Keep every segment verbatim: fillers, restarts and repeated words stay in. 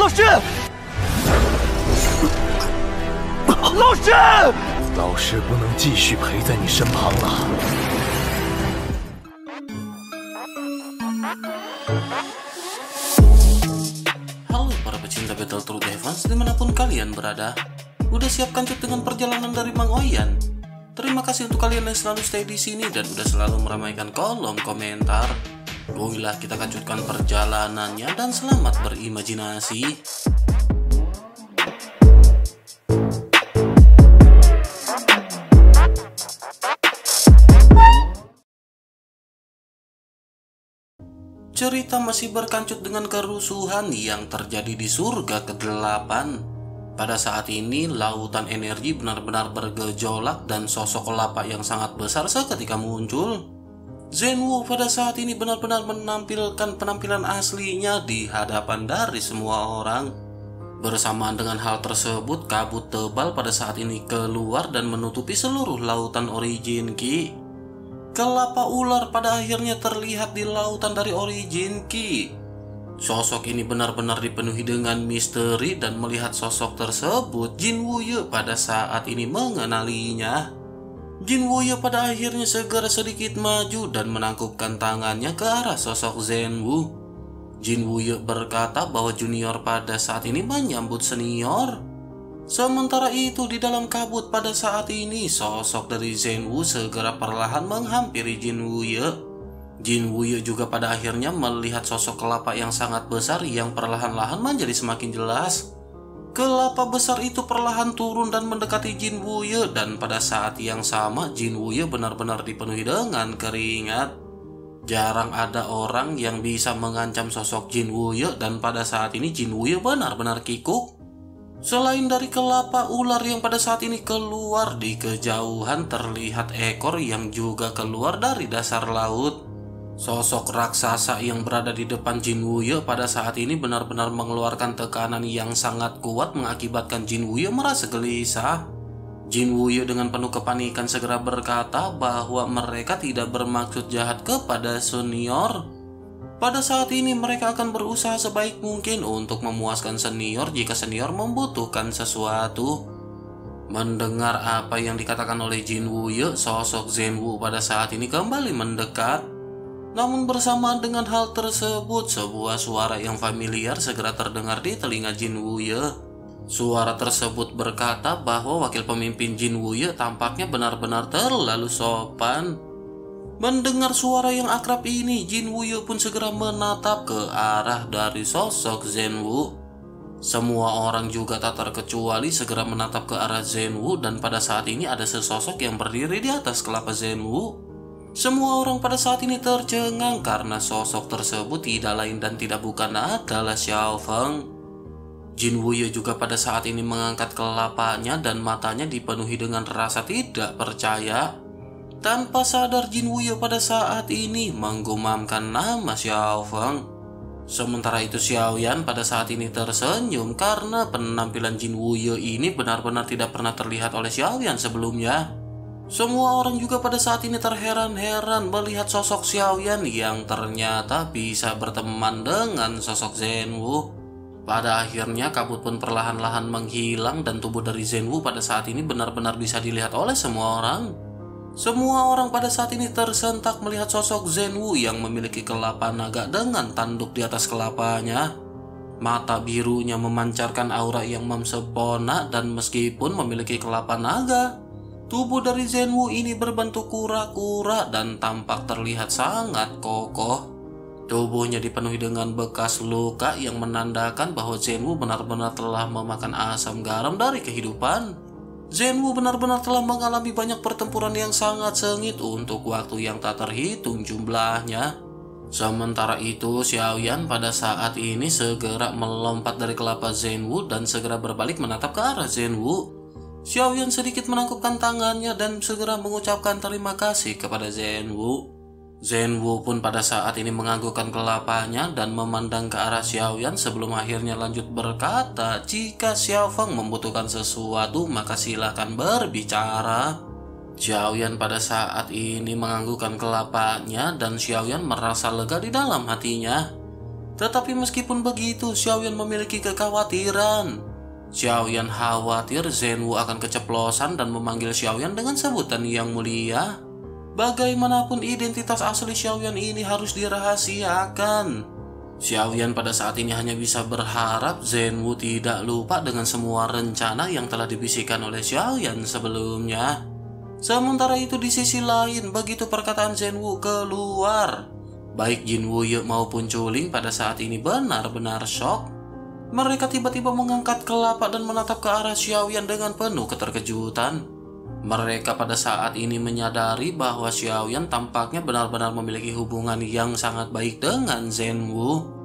老师，老师， 老师不能继续陪在你身旁了。 Halo para pecinta Battletoads Defense dimanapun kalian berada. Udah siap kancut dengan perjalanan dari Mang Oyan? Terima kasih untuk kalian yang selalu stay di sini dan udah selalu meramaikan kolom komentar. Goilah kita kancut perjalanannya dan selamat berimajinasi. Cerita masih berkancut dengan kerusuhan yang terjadi di surga kedelapan. Pada saat ini, lautan energi benar-benar bergejolak dan sosok kelapa yang sangat besar seketika muncul. Zhenwu pada saat ini benar-benar menampilkan penampilan aslinya di hadapan dari semua orang. Bersamaan dengan hal tersebut, kabut tebal pada saat ini keluar dan menutupi seluruh lautan Origin Ki. Kelapa ular pada akhirnya terlihat di lautan dari Origin Ki. Sosok ini benar-benar dipenuhi dengan misteri dan melihat sosok tersebut, Jin Wuye pada saat ini mengenalinya. Jin Wuye pada akhirnya segera sedikit maju dan menangkupkan tangannya ke arah sosok Zhenwu. Jin Wuye berkata bahwa junior pada saat ini menyambut senior. Sementara itu di dalam kabut pada saat ini sosok dari Zhenwu segera perlahan menghampiri Jin Wuye. Jin Wuye juga pada akhirnya melihat sosok kelapa yang sangat besar yang perlahan-lahan menjadi semakin jelas. Kelapa besar itu perlahan turun dan mendekati Jin Wuye dan pada saat yang sama Jin Wuye benar-benar dipenuhi dengan keringat. Jarang ada orang yang bisa mengancam sosok Jin Wuye dan pada saat ini Jin Wuye benar-benar kikuk. Selain dari kelapa ular yang pada saat ini keluar, di kejauhan terlihat ekor yang juga keluar dari dasar laut. Sosok raksasa yang berada di depan Jin Wuye pada saat ini benar-benar mengeluarkan tekanan yang sangat kuat mengakibatkan Jin Wuye merasa gelisah. Jin Wuye dengan penuh kepanikan segera berkata bahwa mereka tidak bermaksud jahat kepada senior. Pada saat ini mereka akan berusaha sebaik mungkin untuk memuaskan senior jika senior membutuhkan sesuatu. Mendengar apa yang dikatakan oleh Jin Wuye, sosok Zhenwu pada saat ini kembali mendekat. Namun bersamaan dengan hal tersebut, sebuah suara yang familiar segera terdengar di telinga Jin Wuye. Suara tersebut berkata bahwa wakil pemimpin Jin Wuye tampaknya benar-benar terlalu sopan. Mendengar suara yang akrab ini, Jin Wuye pun segera menatap ke arah dari sosok Zhenwu. Semua orang juga tak terkecuali segera menatap ke arah Zhenwu dan pada saat ini ada sesosok yang berdiri di atas kelapa Zhenwu. Semua orang pada saat ini tercengang karena sosok tersebut tidak lain dan tidak bukan adalah Xiao Feng. Jin Wuye juga pada saat ini mengangkat kelapanya dan matanya dipenuhi dengan rasa tidak percaya. Tanpa sadar Jin Wuye pada saat ini menggumamkan nama Xiao Feng. Sementara itu Xiaoyan pada saat ini tersenyum karena penampilan Jin Wuye ini benar-benar tidak pernah terlihat oleh Xiaoyan sebelumnya. Semua orang juga pada saat ini terheran-heran melihat sosok Xiaoyan yang ternyata bisa berteman dengan sosok Zhenwu. Pada akhirnya kabut pun perlahan-lahan menghilang dan tubuh dari Zhenwu pada saat ini benar-benar bisa dilihat oleh semua orang. Semua orang pada saat ini tersentak melihat sosok Zhenwu yang memiliki kelapa naga dengan tanduk di atas kelapanya. Mata birunya memancarkan aura yang memsepona dan meskipun memiliki kelapa naga, tubuh dari Zhenwu ini berbentuk kura-kura dan tampak terlihat sangat kokoh. Tubuhnya dipenuhi dengan bekas luka yang menandakan bahwa Zhenwu benar-benar telah memakan asam garam dari kehidupan. Zhenwu benar-benar telah mengalami banyak pertempuran yang sangat sengit untuk waktu yang tak terhitung jumlahnya. Sementara itu, Xiaoyan pada saat ini segera melompat dari kelapa Zhenwu dan segera berbalik menatap ke arah Zhenwu. Xiaoyan sedikit menangkupkan tangannya dan segera mengucapkan terima kasih kepada Zhenwu. Zhenwu pun pada saat ini menganggukkan kelapanya dan memandang ke arah Xiaoyan sebelum akhirnya lanjut berkata, jika Xiao Feng membutuhkan sesuatu maka silakan berbicara. Xiaoyan pada saat ini menganggukkan kelapanya dan Xiaoyan merasa lega di dalam hatinya. Tetapi meskipun begitu, Xiaoyan memiliki kekhawatiran. Xiaoyan khawatir Zhenwu akan keceplosan dan memanggil Xiaoyan dengan sebutan yang mulia. Bagaimanapun identitas asli Xiaoyan ini harus dirahasiakan. Xiaoyan pada saat ini hanya bisa berharap Zhenwu tidak lupa dengan semua rencana yang telah dibisikkan oleh Xiaoyan sebelumnya. Sementara itu di sisi lain, begitu perkataan Zhenwu keluar, baik Jin Wuye maupun Chuling pada saat ini benar-benar shock. Mereka tiba-tiba mengangkat kelapa dan menatap ke arah Xiaoyan dengan penuh keterkejutan. Mereka pada saat ini menyadari bahwa Xiaoyan tampaknya benar-benar memiliki hubungan yang sangat baik dengan Zhenwu.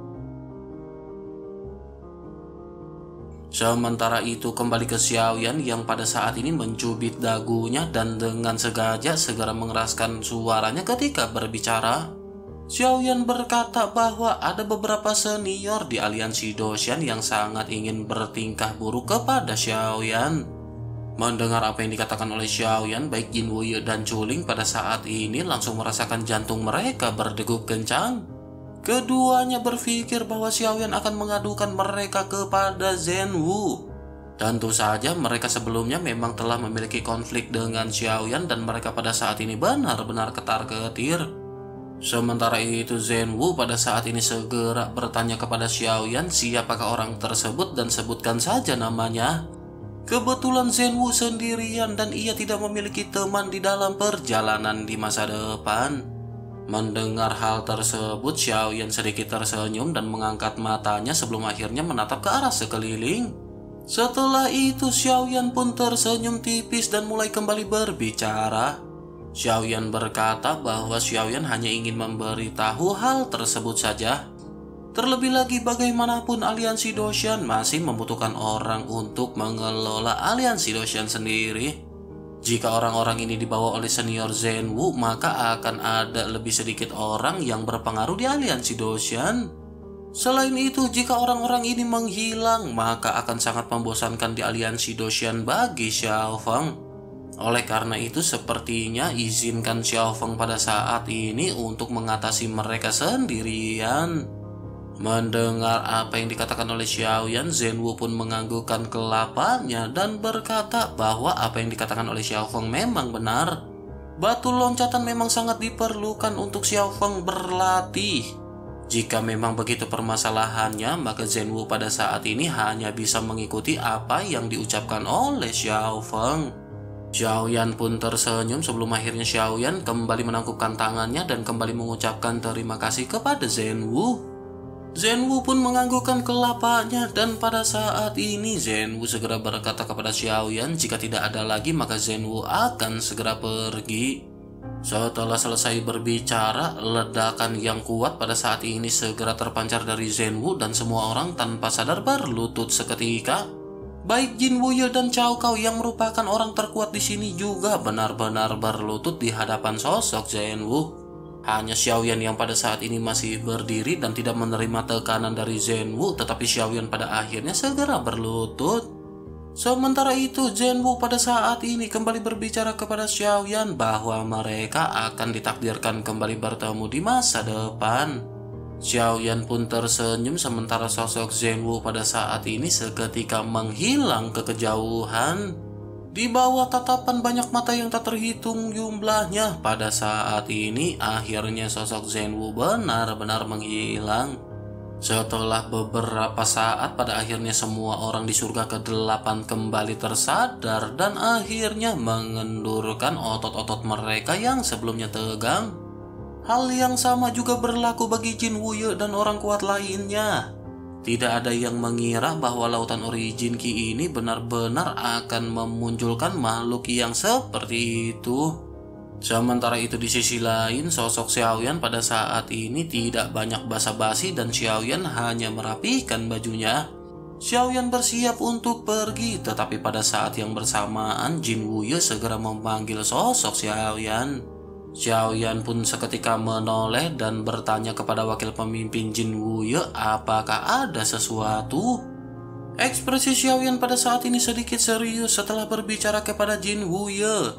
Sementara itu kembali ke Xiaoyan yang pada saat ini mencubit dagunya dan dengan sengaja segera mengeraskan suaranya ketika berbicara. Xiaoyan berkata bahwa ada beberapa senior di aliansi Doshan yang sangat ingin bertingkah buruk kepada Xiaoyan. Mendengar apa yang dikatakan oleh Xiaoyan, baik Jin Wuye dan Chuling pada saat ini langsung merasakan jantung mereka berdegup kencang. Keduanya berpikir bahwa Xiaoyan akan mengadukan mereka kepada Zhenwu. Tentu saja mereka sebelumnya memang telah memiliki konflik dengan Xiaoyan dan mereka pada saat ini benar-benar ketar-ketir. Sementara itu Zhenwu pada saat ini segera bertanya kepada Xiaoyan siapakah orang tersebut dan sebutkan saja namanya. Kebetulan Zhenwu sendirian dan ia tidak memiliki teman di dalam perjalanan di masa depan. Mendengar hal tersebut, Xiaoyan sedikit tersenyum dan mengangkat matanya sebelum akhirnya menatap ke arah sekeliling. Setelah itu Xiaoyan pun tersenyum tipis dan mulai kembali berbicara. Xiaoyan berkata bahwa Xiaoyan hanya ingin memberitahu hal tersebut saja. Terlebih lagi bagaimanapun aliansi Doshan masih membutuhkan orang untuk mengelola aliansi Doshan sendiri. Jika orang-orang ini dibawa oleh senior Zhenwu, maka akan ada lebih sedikit orang yang berpengaruh di aliansi Doshan. Selain itu, jika orang-orang ini menghilang, maka akan sangat membosankan di aliansi Doshan bagi Xiao Feng. Oleh karena itu, sepertinya izinkan Xiao Feng pada saat ini untuk mengatasi mereka sendirian. Mendengar apa yang dikatakan oleh Xiaoyan, Zhenwu pun menganggukkan kelapanya dan berkata bahwa apa yang dikatakan oleh Xiao Feng memang benar. Batu loncatan memang sangat diperlukan untuk Xiao Feng berlatih. Jika memang begitu permasalahannya, maka Zhenwu pada saat ini hanya bisa mengikuti apa yang diucapkan oleh Xiao Feng. Xiaoyan pun tersenyum sebelum akhirnya Xiaoyan kembali menangkupkan tangannya dan kembali mengucapkan terima kasih kepada Zhenwu. Zhenwu pun menganggukkan kelapanya dan pada saat ini Zhenwu segera berkata kepada Xiaoyan jika tidak ada lagi maka Zhenwu akan segera pergi. Setelah selesai berbicara, ledakan yang kuat pada saat ini segera terpancar dari Zhenwu dan semua orang tanpa sadar berlutut seketika. Baik Jin Wuye dan Cao Cao yang merupakan orang terkuat di sini juga benar-benar berlutut di hadapan sosok Zhenwu. Hanya Xiaoyan yang pada saat ini masih berdiri dan tidak menerima tekanan dari Zhenwu, tetapi Xiaoyan pada akhirnya segera berlutut. Sementara itu, Zhenwu pada saat ini kembali berbicara kepada Xiaoyan bahwa mereka akan ditakdirkan kembali bertemu di masa depan. Xiaoyan pun tersenyum sementara sosok Zhenwu pada saat ini seketika menghilang ke kejauhan. Di bawah tatapan banyak mata yang tak terhitung jumlahnya, pada saat ini akhirnya sosok Zhenwu benar-benar menghilang. Setelah beberapa saat, pada akhirnya semua orang di surga kedelapan kembali tersadar dan akhirnya mengendurkan otot-otot mereka yang sebelumnya tegang. Hal yang sama juga berlaku bagi Jin Wuye dan orang kuat lainnya. Tidak ada yang mengira bahwa lautan origin Ki ini benar-benar akan memunculkan makhluk yang seperti itu. Sementara itu di sisi lain, sosok Xiaoyan pada saat ini tidak banyak basa-basi dan Xiaoyan hanya merapikan bajunya. Xiaoyan bersiap untuk pergi, tetapi pada saat yang bersamaan Jin Wuye segera memanggil sosok Xiaoyan. Xiaoyan pun seketika menoleh dan bertanya kepada wakil pemimpin Jin Wuye apakah ada sesuatu. Ekspresi Xiaoyan pada saat ini sedikit serius setelah berbicara kepada Jin Wuye.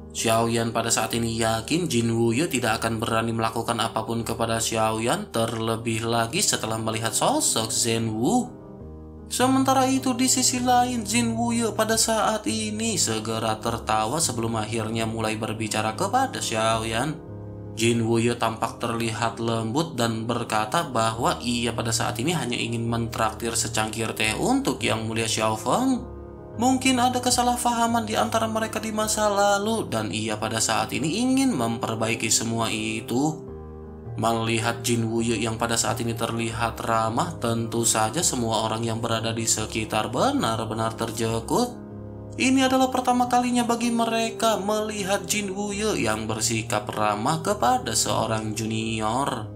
Xiaoyan pada saat ini yakin Jin Wuye tidak akan berani melakukan apapun kepada Xiaoyan, terlebih lagi setelah melihat sosok Zhen Wu. Sementara itu di sisi lain, Jin Wuye pada saat ini segera tertawa sebelum akhirnya mulai berbicara kepada Xiaoyan. Jin Wuye tampak terlihat lembut dan berkata bahwa ia pada saat ini hanya ingin mentraktir secangkir teh untuk Yang Mulia Xiaofeng. Mungkin ada kesalahpahaman di antara mereka di masa lalu dan ia pada saat ini ingin memperbaiki semua itu. Melihat Jin Wuye yang pada saat ini terlihat ramah, tentu saja semua orang yang berada di sekitar benar-benar terjekut. Ini adalah pertama kalinya bagi mereka melihat Jin Wuye yang bersikap ramah kepada seorang junior.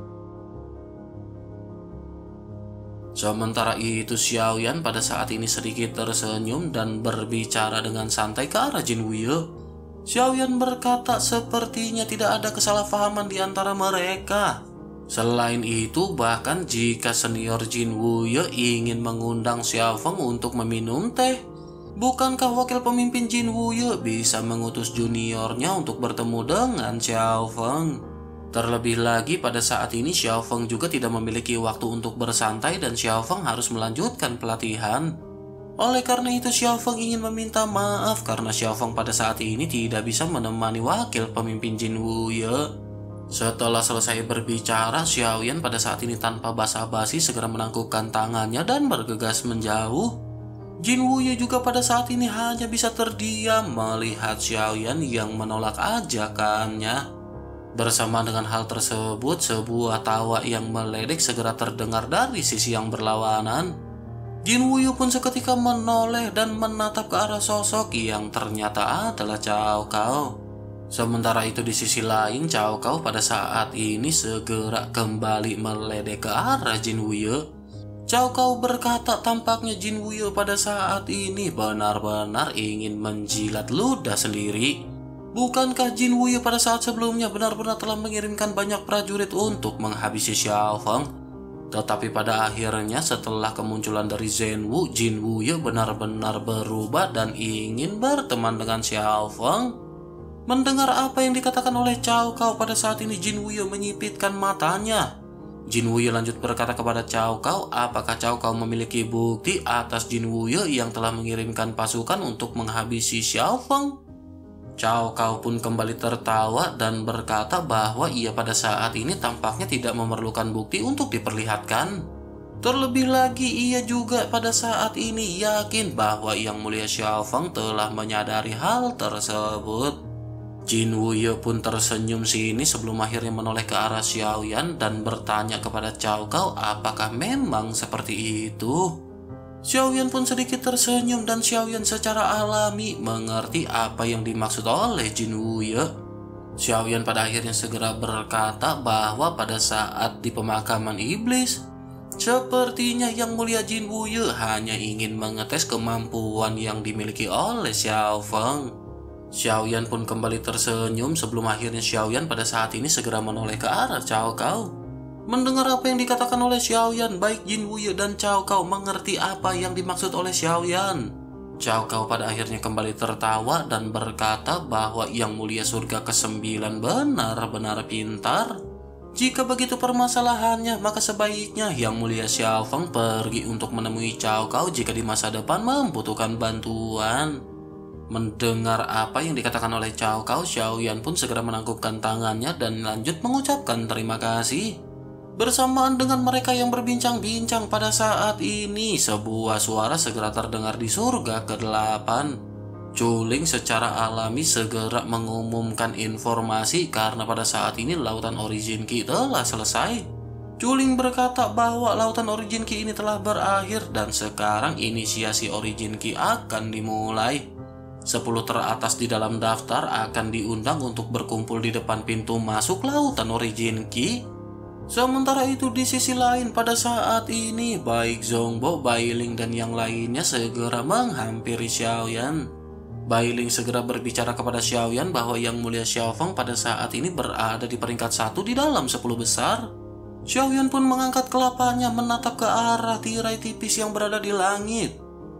Sementara itu Xiaoyan pada saat ini sedikit tersenyum dan berbicara dengan santai ke arah Jin Wuye. Xiaoyan berkata sepertinya tidak ada kesalahpahaman di antara mereka. Selain itu, bahkan jika senior Jin Wuye ingin mengundang Xiaofeng untuk meminum teh, bukankah wakil pemimpin Jin Wuye bisa mengutus juniornya untuk bertemu dengan Xiaofeng? Terlebih lagi pada saat ini Xiaofeng juga tidak memiliki waktu untuk bersantai dan Xiaofeng harus melanjutkan pelatihan. Oleh karena itu Xiaofeng ingin meminta maaf karena Xiaofeng pada saat ini tidak bisa menemani wakil pemimpin Jin Wuye. Setelah selesai berbicara, Xiaoyan pada saat ini tanpa basa-basi segera menangkupkan tangannya dan bergegas menjauh. Jin Wuye juga pada saat ini hanya bisa terdiam melihat Xiaoyan yang menolak ajakannya. Bersama dengan hal tersebut, sebuah tawa yang meledek segera terdengar dari sisi yang berlawanan. Jin Wuye pun seketika menoleh dan menatap ke arah sosok yang ternyata adalah Cao Cao. Sementara itu di sisi lain, Cao Cao pada saat ini segera kembali meledek ke arah Jin Wuye. Cao Cao berkata tampaknya Jin Wuye pada saat ini benar-benar ingin menjilat ludah sendiri. Bukankah Jin Wuye pada saat sebelumnya benar-benar telah mengirimkan banyak prajurit untuk menghabisi Xiaofeng? Tetapi pada akhirnya setelah kemunculan dari Zhen Wu, Jin Wuye benar-benar berubah dan ingin berteman dengan Xiaofeng. Mendengar apa yang dikatakan oleh Cao Cao pada saat ini, Jin Wuye menyipitkan matanya. Jin Wuye lanjut berkata kepada Cao Cao, apakah Cao Cao memiliki bukti atas Jin Wuye yang telah mengirimkan pasukan untuk menghabisi Xiaofeng? Cao Cao pun kembali tertawa dan berkata bahwa ia pada saat ini tampaknya tidak memerlukan bukti untuk diperlihatkan. Terlebih lagi ia juga pada saat ini yakin bahwa Yang Mulia Xiaofeng telah menyadari hal tersebut. Jin Wuye pun tersenyum sini sebelum akhirnya menoleh ke arah Xiaoyan dan bertanya kepada Cao Cao apakah memang seperti itu. Xiaoyan pun sedikit tersenyum dan Xiaoyan secara alami mengerti apa yang dimaksud oleh Jin Wuye. Xiaoyan pada akhirnya segera berkata bahwa pada saat di pemakaman iblis, sepertinya Yang Mulia Jin Wuye hanya ingin mengetes kemampuan yang dimiliki oleh Xiaofeng. Xiaoyan pun kembali tersenyum sebelum akhirnya Xiaoyan pada saat ini segera menoleh ke arah Cao Cao. Mendengar apa yang dikatakan oleh Xiaoyan, baik Jin Wuye dan Cao Cao mengerti apa yang dimaksud oleh Xiaoyan. Cao Cao pada akhirnya kembali tertawa dan berkata bahwa Yang Mulia Surga kesembilan benar-benar pintar. Jika begitu permasalahannya, maka sebaiknya Yang Mulia Xiaofeng pergi untuk menemui Cao Cao jika di masa depan membutuhkan bantuan. Mendengar apa yang dikatakan oleh Cao Cao, Xiaoyan pun segera menangkupkan tangannya dan lanjut mengucapkan terima kasih. Bersamaan dengan mereka yang berbincang-bincang pada saat ini, sebuah suara segera terdengar di surga kedelapan. Culing secara alami segera mengumumkan informasi karena pada saat ini lautan Origin Ki telah selesai. Culing berkata bahwa lautan Origin Ki ini telah berakhir dan sekarang inisiasi Origin Ki akan dimulai. Sepuluh teratas di dalam daftar akan diundang untuk berkumpul di depan pintu masuk lautan Origin Ki. Sementara itu di sisi lain pada saat ini baik Zhongbo, Bailing dan yang lainnya segera menghampiri Xiaoyan. Bailing segera berbicara kepada Xiaoyan bahwa Yang Mulia Xiaofeng pada saat ini berada di peringkat satu di dalam sepuluh besar. Xiaoyan pun mengangkat kelapanya menatap ke arah tirai tipis yang berada di langit.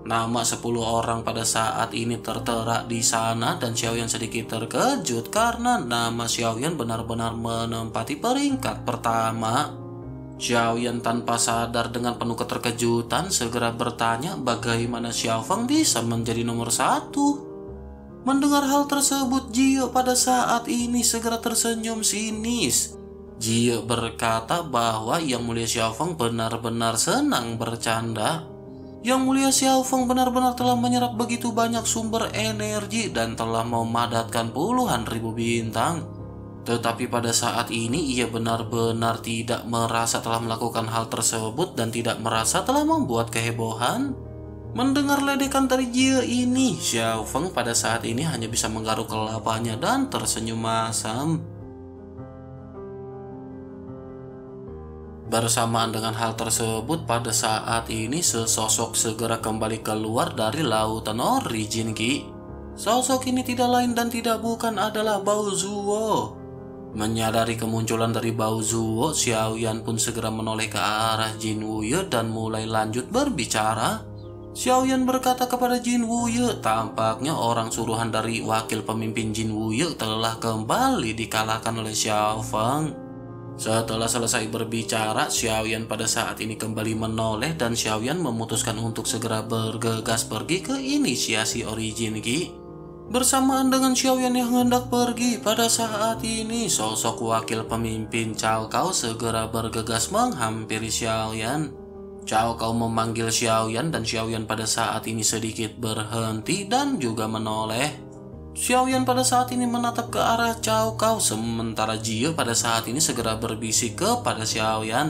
Nama sepuluh orang pada saat ini tertera di sana dan Xiaoyan sedikit terkejut karena nama Xiaoyan benar-benar menempati peringkat pertama. Xiaoyan tanpa sadar dengan penuh keterkejutan segera bertanya bagaimana Xiaofeng bisa menjadi nomor satu. Mendengar hal tersebut, Jie pada saat ini segera tersenyum sinis. Jie berkata bahwa Yang Mulia Xiaofeng benar-benar senang bercanda. Yang Mulia Xiaofeng benar-benar telah menyerap begitu banyak sumber energi dan telah memadatkan puluhan ribu bintang. Tetapi pada saat ini ia benar-benar tidak merasa telah melakukan hal tersebut dan tidak merasa telah membuat kehebohan. Mendengar ledekan dari Jie ini, Xiaofeng pada saat ini hanya bisa menggaruk kelapanya dan tersenyum masam. Bersamaan dengan hal tersebut, pada saat ini sesosok segera kembali keluar dari lautan Origin Ki. Sosok ini tidak lain dan tidak bukan adalah Bao Zuo. Menyadari kemunculan dari Bao Zuo, Xiaoyan pun segera menoleh ke arah Jin Wuye dan mulai lanjut berbicara. Xiaoyan berkata kepada Jin Wuye, tampaknya orang suruhan dari wakil pemimpin Jin Wuye telah kembali dikalahkan oleh Xiaofeng. Setelah selesai berbicara, Xiaoyan pada saat ini kembali menoleh dan Xiaoyan memutuskan untuk segera bergegas pergi ke inisiasi Origin Ki. Bersamaan dengan Xiaoyan yang hendak pergi, pada saat ini sosok wakil pemimpin Cao Cao segera bergegas menghampiri Xiaoyan. Cao Cao memanggil Xiaoyan dan Xiaoyan pada saat ini sedikit berhenti dan juga menoleh. Xiaoyan pada saat ini menatap ke arah Cao Cao, sementara Jie pada saat ini segera berbisik kepada Xiaoyan.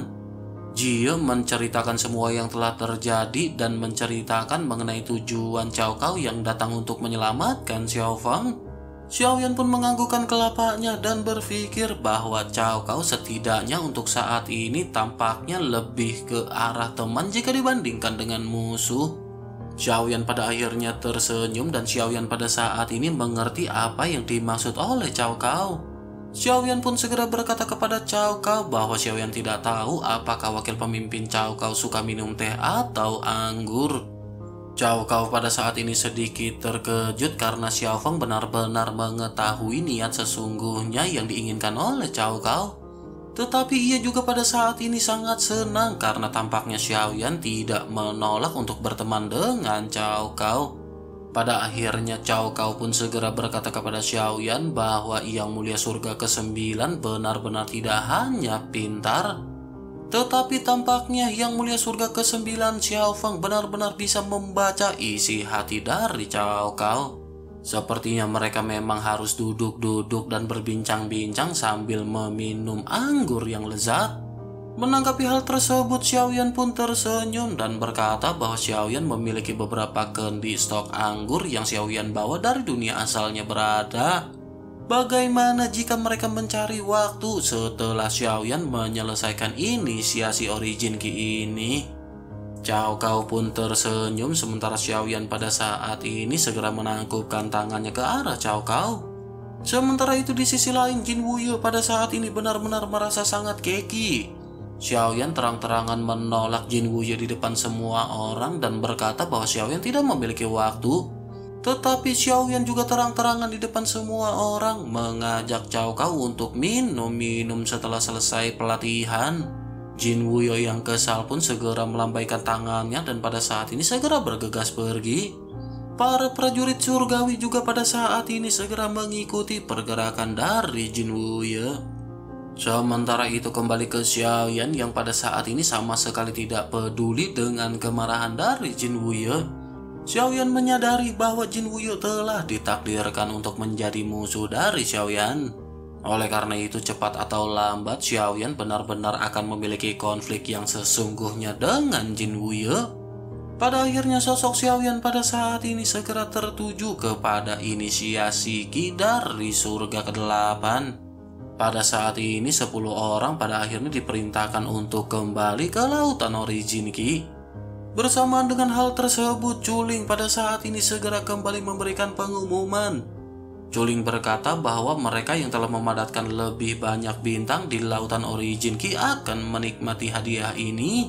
Jie menceritakan semua yang telah terjadi dan menceritakan mengenai tujuan Cao Cao yang datang untuk menyelamatkan Xiaofeng. Xiaoyan pun menganggukkan kelapanya dan berpikir bahwa Cao Cao setidaknya untuk saat ini tampaknya lebih ke arah teman jika dibandingkan dengan musuh. Xiaoyan pada akhirnya tersenyum dan Xiaoyan pada saat ini mengerti apa yang dimaksud oleh Cao Cao. Xiaoyan pun segera berkata kepada Cao Cao bahwa Xiaoyan tidak tahu apakah wakil pemimpin Cao Cao suka minum teh atau anggur. Cao Cao pada saat ini sedikit terkejut karena Xiaofeng benar-benar mengetahui niat sesungguhnya yang diinginkan oleh Cao Cao. Tetapi ia juga pada saat ini sangat senang karena tampaknya Xiaoyan tidak menolak untuk berteman dengan Cao Cao. Pada akhirnya Cao Cao pun segera berkata kepada Xiaoyan bahwa Yang Mulia Surga kesembilan benar-benar tidak hanya pintar, tetapi tampaknya Yang Mulia Surga kesembilan Xiaofeng benar-benar bisa membaca isi hati dari Cao Cao. Sepertinya mereka memang harus duduk-duduk dan berbincang-bincang sambil meminum anggur yang lezat. Menanggapi hal tersebut, Xiaoyan pun tersenyum dan berkata bahwa Xiaoyan memiliki beberapa kendi stok anggur yang Xiaoyan bawa dari dunia asalnya berada. Bagaimana jika mereka mencari waktu setelah Xiaoyan menyelesaikan inisiasi Origin Ki ini? Cao Cao pun tersenyum sementara Xiaoyan pada saat ini segera menangkupkan tangannya ke arah Cao Cao. Sementara itu di sisi lain Jin Wuye pada saat ini benar-benar merasa sangat keki. Xiaoyan terang-terangan menolak Jin Wuye di depan semua orang dan berkata bahwa Xiaoyan tidak memiliki waktu. Tetapi Xiaoyan juga terang-terangan di depan semua orang mengajak Cao Cao untuk minum-minum setelah selesai pelatihan. Jin Wuye yang kesal pun segera melambaikan tangannya dan pada saat ini segera bergegas pergi. Para prajurit surgawi juga pada saat ini segera mengikuti pergerakan dari Jin Wuye. Sementara itu kembali ke Xiaoyan yang pada saat ini sama sekali tidak peduli dengan kemarahan dari Jin Wuye. Xiaoyan menyadari bahwa Jin Wuye telah ditakdirkan untuk menjadi musuh dari Xiaoyan. Oleh karena itu cepat atau lambat Xiaoyan benar-benar akan memiliki konflik yang sesungguhnya dengan Jin Wuye. Pada akhirnya sosok Xiaoyan pada saat ini segera tertuju kepada inisiasi Ki dari surga kedelapan. Pada saat ini sepuluh orang pada akhirnya diperintahkan untuk kembali ke lautan Origin Ki. Bersamaan dengan hal tersebut, Chuling pada saat ini segera kembali memberikan pengumuman. Chuling berkata bahwa mereka yang telah memadatkan lebih banyak bintang di lautan Origin Ki akan menikmati hadiah ini.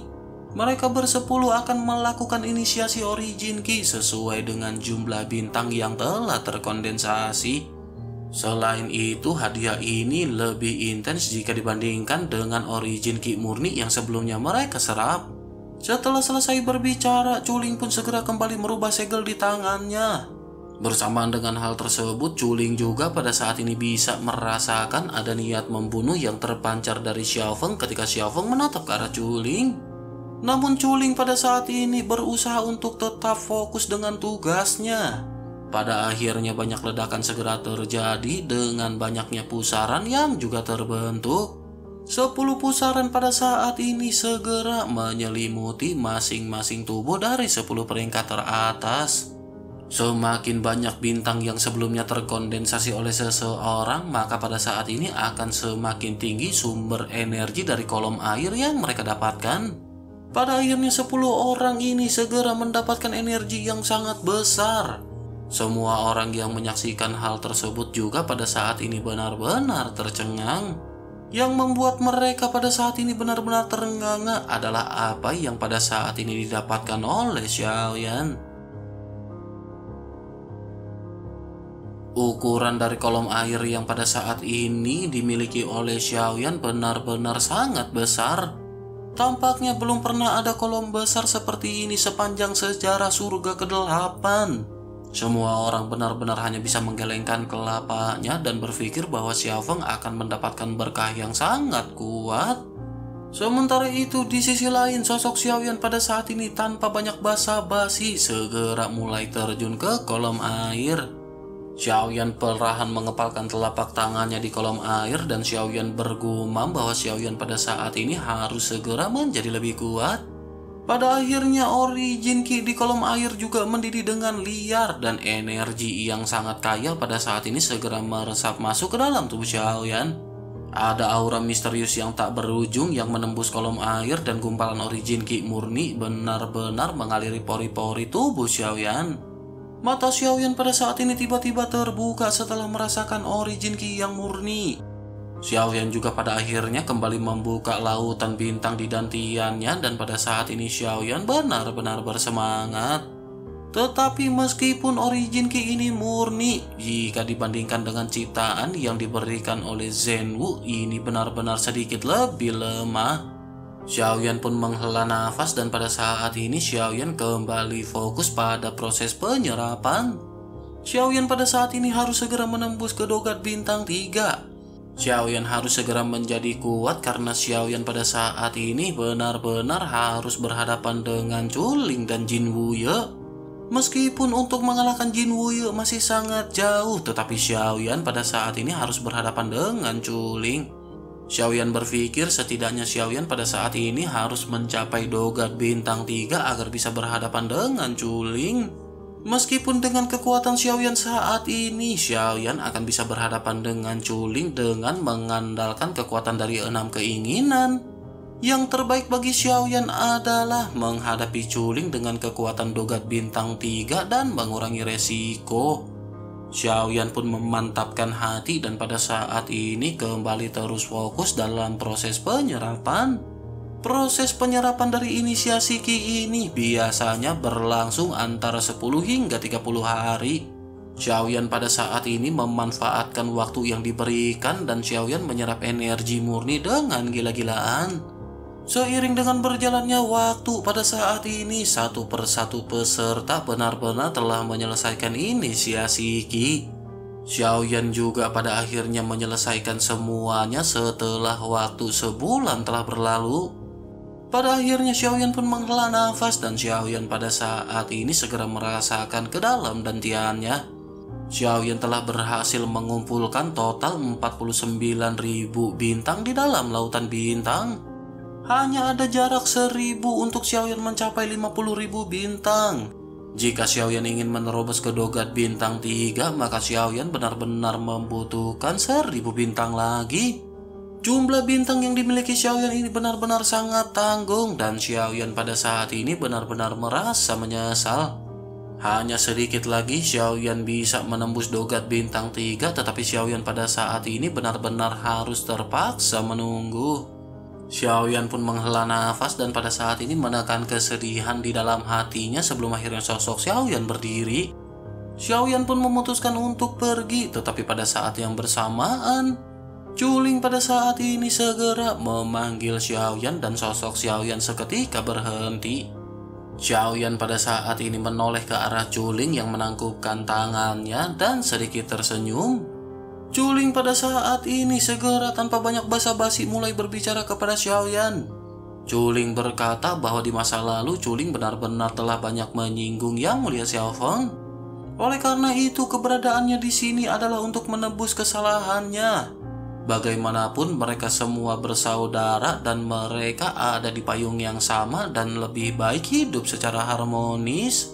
Mereka bersepuluh akan melakukan inisiasi Origin Ki sesuai dengan jumlah bintang yang telah terkondensasi. Selain itu, hadiah ini lebih intens jika dibandingkan dengan Origin Ki murni yang sebelumnya mereka serap. Setelah selesai berbicara, Culing pun segera kembali merubah segel di tangannya. Bersamaan dengan hal tersebut, Culing juga pada saat ini bisa merasakan ada niat membunuh yang terpancar dari Xiao Feng ketika Xiao Feng menatap ke arah Culing. Namun Culing pada saat ini berusaha untuk tetap fokus dengan tugasnya. Pada akhirnya banyak ledakan segera terjadi dengan banyaknya pusaran yang juga terbentuk. Sepuluh pusaran pada saat ini segera menyelimuti masing-masing tubuh dari sepuluh peringkat teratas. Semakin banyak bintang yang sebelumnya terkondensasi oleh seseorang, maka pada saat ini akan semakin tinggi sumber energi dari kolom air yang mereka dapatkan. Pada akhirnya sepuluh orang ini segera mendapatkan energi yang sangat besar. Semua orang yang menyaksikan hal tersebut juga pada saat ini benar-benar tercengang. Yang membuat mereka pada saat ini benar-benar terengah-engah adalah apa yang pada saat ini didapatkan oleh Xiaoyan. Ukuran dari kolom air yang pada saat ini dimiliki oleh Xiaoyan benar-benar sangat besar. Tampaknya belum pernah ada kolom besar seperti ini sepanjang sejarah surga kedelapan. Semua orang benar-benar hanya bisa menggelengkan kelapanya dan berpikir bahwa Xiao Feng akan mendapatkan berkah yang sangat kuat. Sementara itu, di sisi lain, sosok Xiaoyan pada saat ini tanpa banyak basa-basi segera mulai terjun ke kolom air. Xiaoyan perlahan mengepalkan telapak tangannya di kolom air dan Xiaoyan bergumam bahwa Xiaoyan pada saat ini harus segera menjadi lebih kuat. Pada akhirnya Origin Ki di kolom air juga mendidih dengan liar dan energi yang sangat kaya pada saat ini segera meresap masuk ke dalam tubuh Xiaoyan. Ada aura misterius yang tak berujung yang menembus kolom air dan gumpalan Origin Ki murni benar-benar mengaliri pori-pori tubuh Xiaoyan. Mata Xiaoyan pada saat ini tiba-tiba terbuka setelah merasakan Origin Ki yang murni. Xiaoyan juga pada akhirnya kembali membuka lautan bintang di dantiannya dan pada saat ini Xiaoyan benar-benar bersemangat. Tetapi meskipun Origin Ki ini murni, jika dibandingkan dengan ciptaan yang diberikan oleh Zhenwu, ini benar-benar sedikit lebih lemah. Xiaoyan pun menghela nafas dan pada saat ini Xiaoyan kembali fokus pada proses penyerapan. Xiaoyan pada saat ini harus segera menembus ke dogat bintang tiga. Xiaoyan harus segera menjadi kuat karena Xiaoyan pada saat ini benar-benar harus berhadapan dengan Culing dan Jin Wuye. Meskipun untuk mengalahkan Jin Wuye masih sangat jauh, tetapi Xiaoyan pada saat ini harus berhadapan dengan Culing. Xiaoyan berpikir setidaknya Xiaoyan pada saat ini harus mencapai dogat bintang tiga agar bisa berhadapan dengan Culing. Meskipun dengan kekuatan Xiaoyan saat ini, Xiaoyan akan bisa berhadapan dengan Culing dengan mengandalkan kekuatan dari enam keinginan. Yang terbaik bagi Xiaoyan adalah menghadapi Culing dengan kekuatan dogat bintang tiga dan mengurangi resiko. Xiaoyan pun memantapkan hati dan pada saat ini kembali terus fokus dalam proses penyerapan. Proses penyerapan dari inisiasi Ki ini biasanya berlangsung antara sepuluh hingga tiga puluh hari. Xiaoyan pada saat ini memanfaatkan waktu yang diberikan dan Xiaoyan menyerap energi murni dengan gila-gilaan. Seiring dengan berjalannya waktu, pada saat ini satu persatu peserta benar-benar telah menyelesaikan inisiasi Ki. Xiaoyan juga pada akhirnya menyelesaikan semuanya setelah waktu sebulan telah berlalu. Pada akhirnya Xiaoyan pun menghela nafas dan Xiaoyan pada saat ini segera merasakan ke dalam dantiannya. Xiaoyan telah berhasil mengumpulkan total empat puluh sembilan ribu bintang di dalam lautan bintang. Hanya ada jarak seribu untuk Xiaoyan mencapai lima puluh ribu bintang. Jika Xiaoyan ingin menerobos ke dogat bintang tiga, maka Xiaoyan benar-benar membutuhkan seribu bintang lagi. Jumlah bintang yang dimiliki Xiaoyan ini benar-benar sangat tanggung dan Xiaoyan pada saat ini benar-benar merasa menyesal. Hanya sedikit lagi Xiaoyan bisa menembus dogat bintang tiga, tetapi Xiaoyan pada saat ini benar-benar harus terpaksa menunggu. Xiaoyan pun menghela nafas dan pada saat ini menekan kesedihan di dalam hatinya sebelum akhirnya sosok Xiaoyan berdiri. Xiaoyan pun memutuskan untuk pergi, tetapi pada saat yang bersamaan, Chuling pada saat ini segera memanggil Xiaoyan dan sosok Xiaoyan seketika berhenti. Xiaoyan pada saat ini menoleh ke arah Chuling yang menangkupkan tangannya dan sedikit tersenyum. Chuling pada saat ini segera tanpa banyak basa-basi mulai berbicara kepada Xiaoyan. Chuling berkata bahwa di masa lalu Chuling benar-benar telah banyak menyinggung Yang Mulia Xiaofeng. Oleh karena itu keberadaannya di sini adalah untuk menebus kesalahannya. Bagaimanapun mereka semua bersaudara dan mereka ada di payung yang sama dan lebih baik hidup secara harmonis.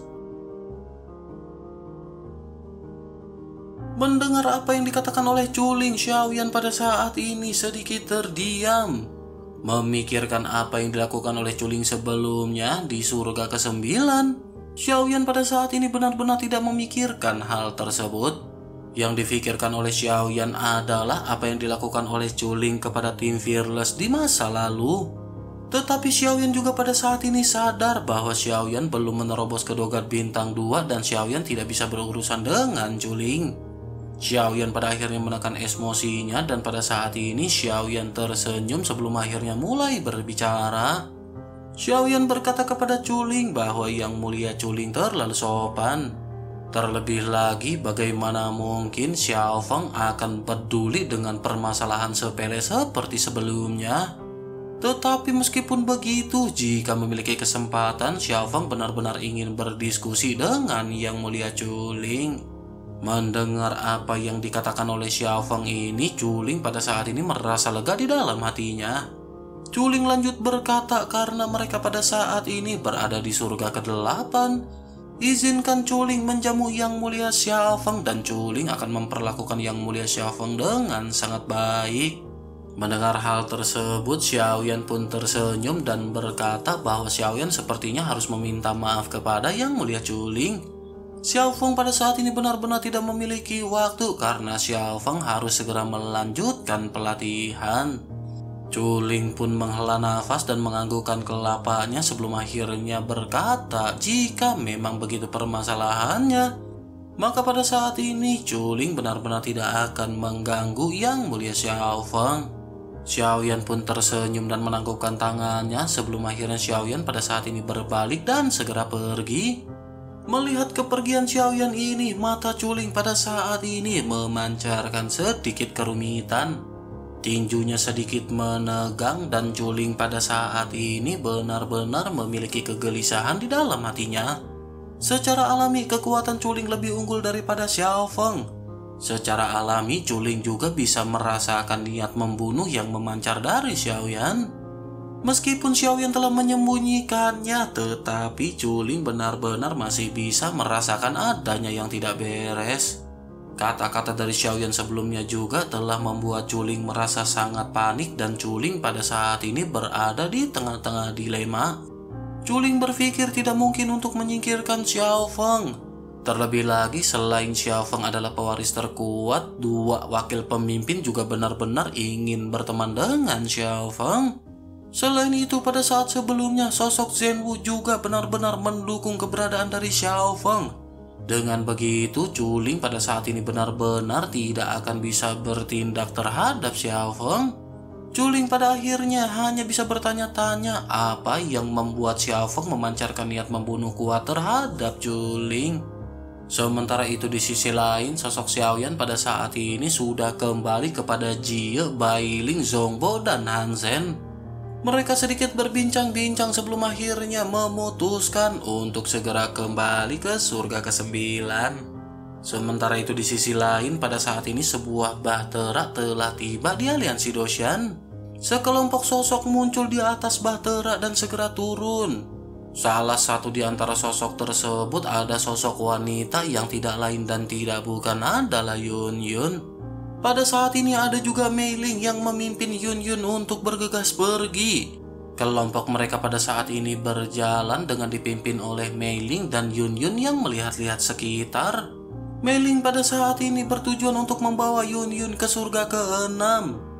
Mendengar apa yang dikatakan oleh Chuling, Xiaoyan pada saat ini sedikit terdiam. Memikirkan apa yang dilakukan oleh Chuling sebelumnya di surga kesembilan, Xiaoyan pada saat ini benar-benar tidak memikirkan hal tersebut. Yang difikirkan oleh Xiaoyan adalah apa yang dilakukan oleh Chuling kepada tim Fearless di masa lalu. Tetapi Xiaoyan juga pada saat ini sadar bahwa Xiaoyan belum menerobos ke Dogat Bintang dua dan Xiaoyan tidak bisa berurusan dengan Chuling. Xiaoyan pada akhirnya menekan emosinya dan pada saat ini Xiaoyan tersenyum sebelum akhirnya mulai berbicara. Xiaoyan berkata kepada Chuling bahwa Yang Mulia Chuling terlalu sopan. Terlebih lagi bagaimana mungkin Xiaofeng akan peduli dengan permasalahan sepele seperti sebelumnya. Tetapi meskipun begitu, jika memiliki kesempatan Xiaofeng benar-benar ingin berdiskusi dengan Yang Mulia Chuling. Mendengar apa yang dikatakan oleh Xiaofeng ini, Chuling pada saat ini merasa lega di dalam hatinya. Chuling lanjut berkata karena mereka pada saat ini berada di surga kedelapan, izinkan Chuling menjamu Yang Mulia Xiaofeng dan Chuling akan memperlakukan Yang Mulia Xiaofeng dengan sangat baik. Mendengar hal tersebut, Xiaoyan pun tersenyum dan berkata bahwa Xiaoyan sepertinya harus meminta maaf kepada Yang Mulia Chuling. Xiaofeng pada saat ini benar-benar tidak memiliki waktu karena Xiaofeng harus segera melanjutkan pelatihan. Chuling pun menghela nafas dan menganggukkan kelapanya sebelum akhirnya berkata jika memang begitu permasalahannya, maka pada saat ini Chuling benar-benar tidak akan mengganggu Yang Mulia Xiaofeng. Xiaoyan pun tersenyum dan menangkupkan tangannya sebelum akhirnya Xiaoyan pada saat ini berbalik dan segera pergi. Melihat kepergian Xiaoyan ini, mata Chuling pada saat ini memancarkan sedikit kerumitan. Tinjunya sedikit menegang dan Chuling pada saat ini benar-benar memiliki kegelisahan di dalam hatinya. Secara alami kekuatan Chuling lebih unggul daripada Xiaofeng. Secara alami Chuling juga bisa merasakan niat membunuh yang memancar dari Xiaoyan. Meskipun Xiaoyan telah menyembunyikannya, tetapi Chuling benar-benar masih bisa merasakan adanya yang tidak beres. Kata-kata dari Xiaoyan sebelumnya juga telah membuat Chuling merasa sangat panik dan Chuling pada saat ini berada di tengah-tengah dilema. Chuling berpikir tidak mungkin untuk menyingkirkan Xiaofeng. Terlebih lagi selain Xiaofeng adalah pewaris terkuat, dua wakil pemimpin juga benar-benar ingin berteman dengan Xiaofeng. Selain itu pada saat sebelumnya sosok Zhenwu juga benar-benar mendukung keberadaan dari Xiaofeng. Dengan begitu Chuling pada saat ini benar-benar tidak akan bisa bertindak terhadap Xiaofeng. Chuling pada akhirnya hanya bisa bertanya-tanya apa yang membuat Xiaofeng memancarkan niat membunuh kuat terhadap Chuling. Sementara itu di sisi lain sosok Xiaoyan pada saat ini sudah kembali kepada Jie, Bailing, Zhongbo, dan Hanzhen. Mereka sedikit berbincang-bincang sebelum akhirnya memutuskan untuk segera kembali ke surga kesembilan. Sementara itu di sisi lain pada saat ini sebuah bahtera telah tiba di aliansi Doshan. Sekelompok sosok muncul di atas bahtera dan segera turun. Salah satu di antara sosok tersebut ada sosok wanita yang tidak lain dan tidak bukan adalah Yun Yun. Pada saat ini ada juga Mei Ling yang memimpin Yun Yun untuk bergegas pergi. Kelompok mereka pada saat ini berjalan dengan dipimpin oleh Mei Ling dan Yun Yun yang melihat-lihat sekitar. Mei Ling pada saat ini bertujuan untuk membawa Yun Yun ke surga keenam.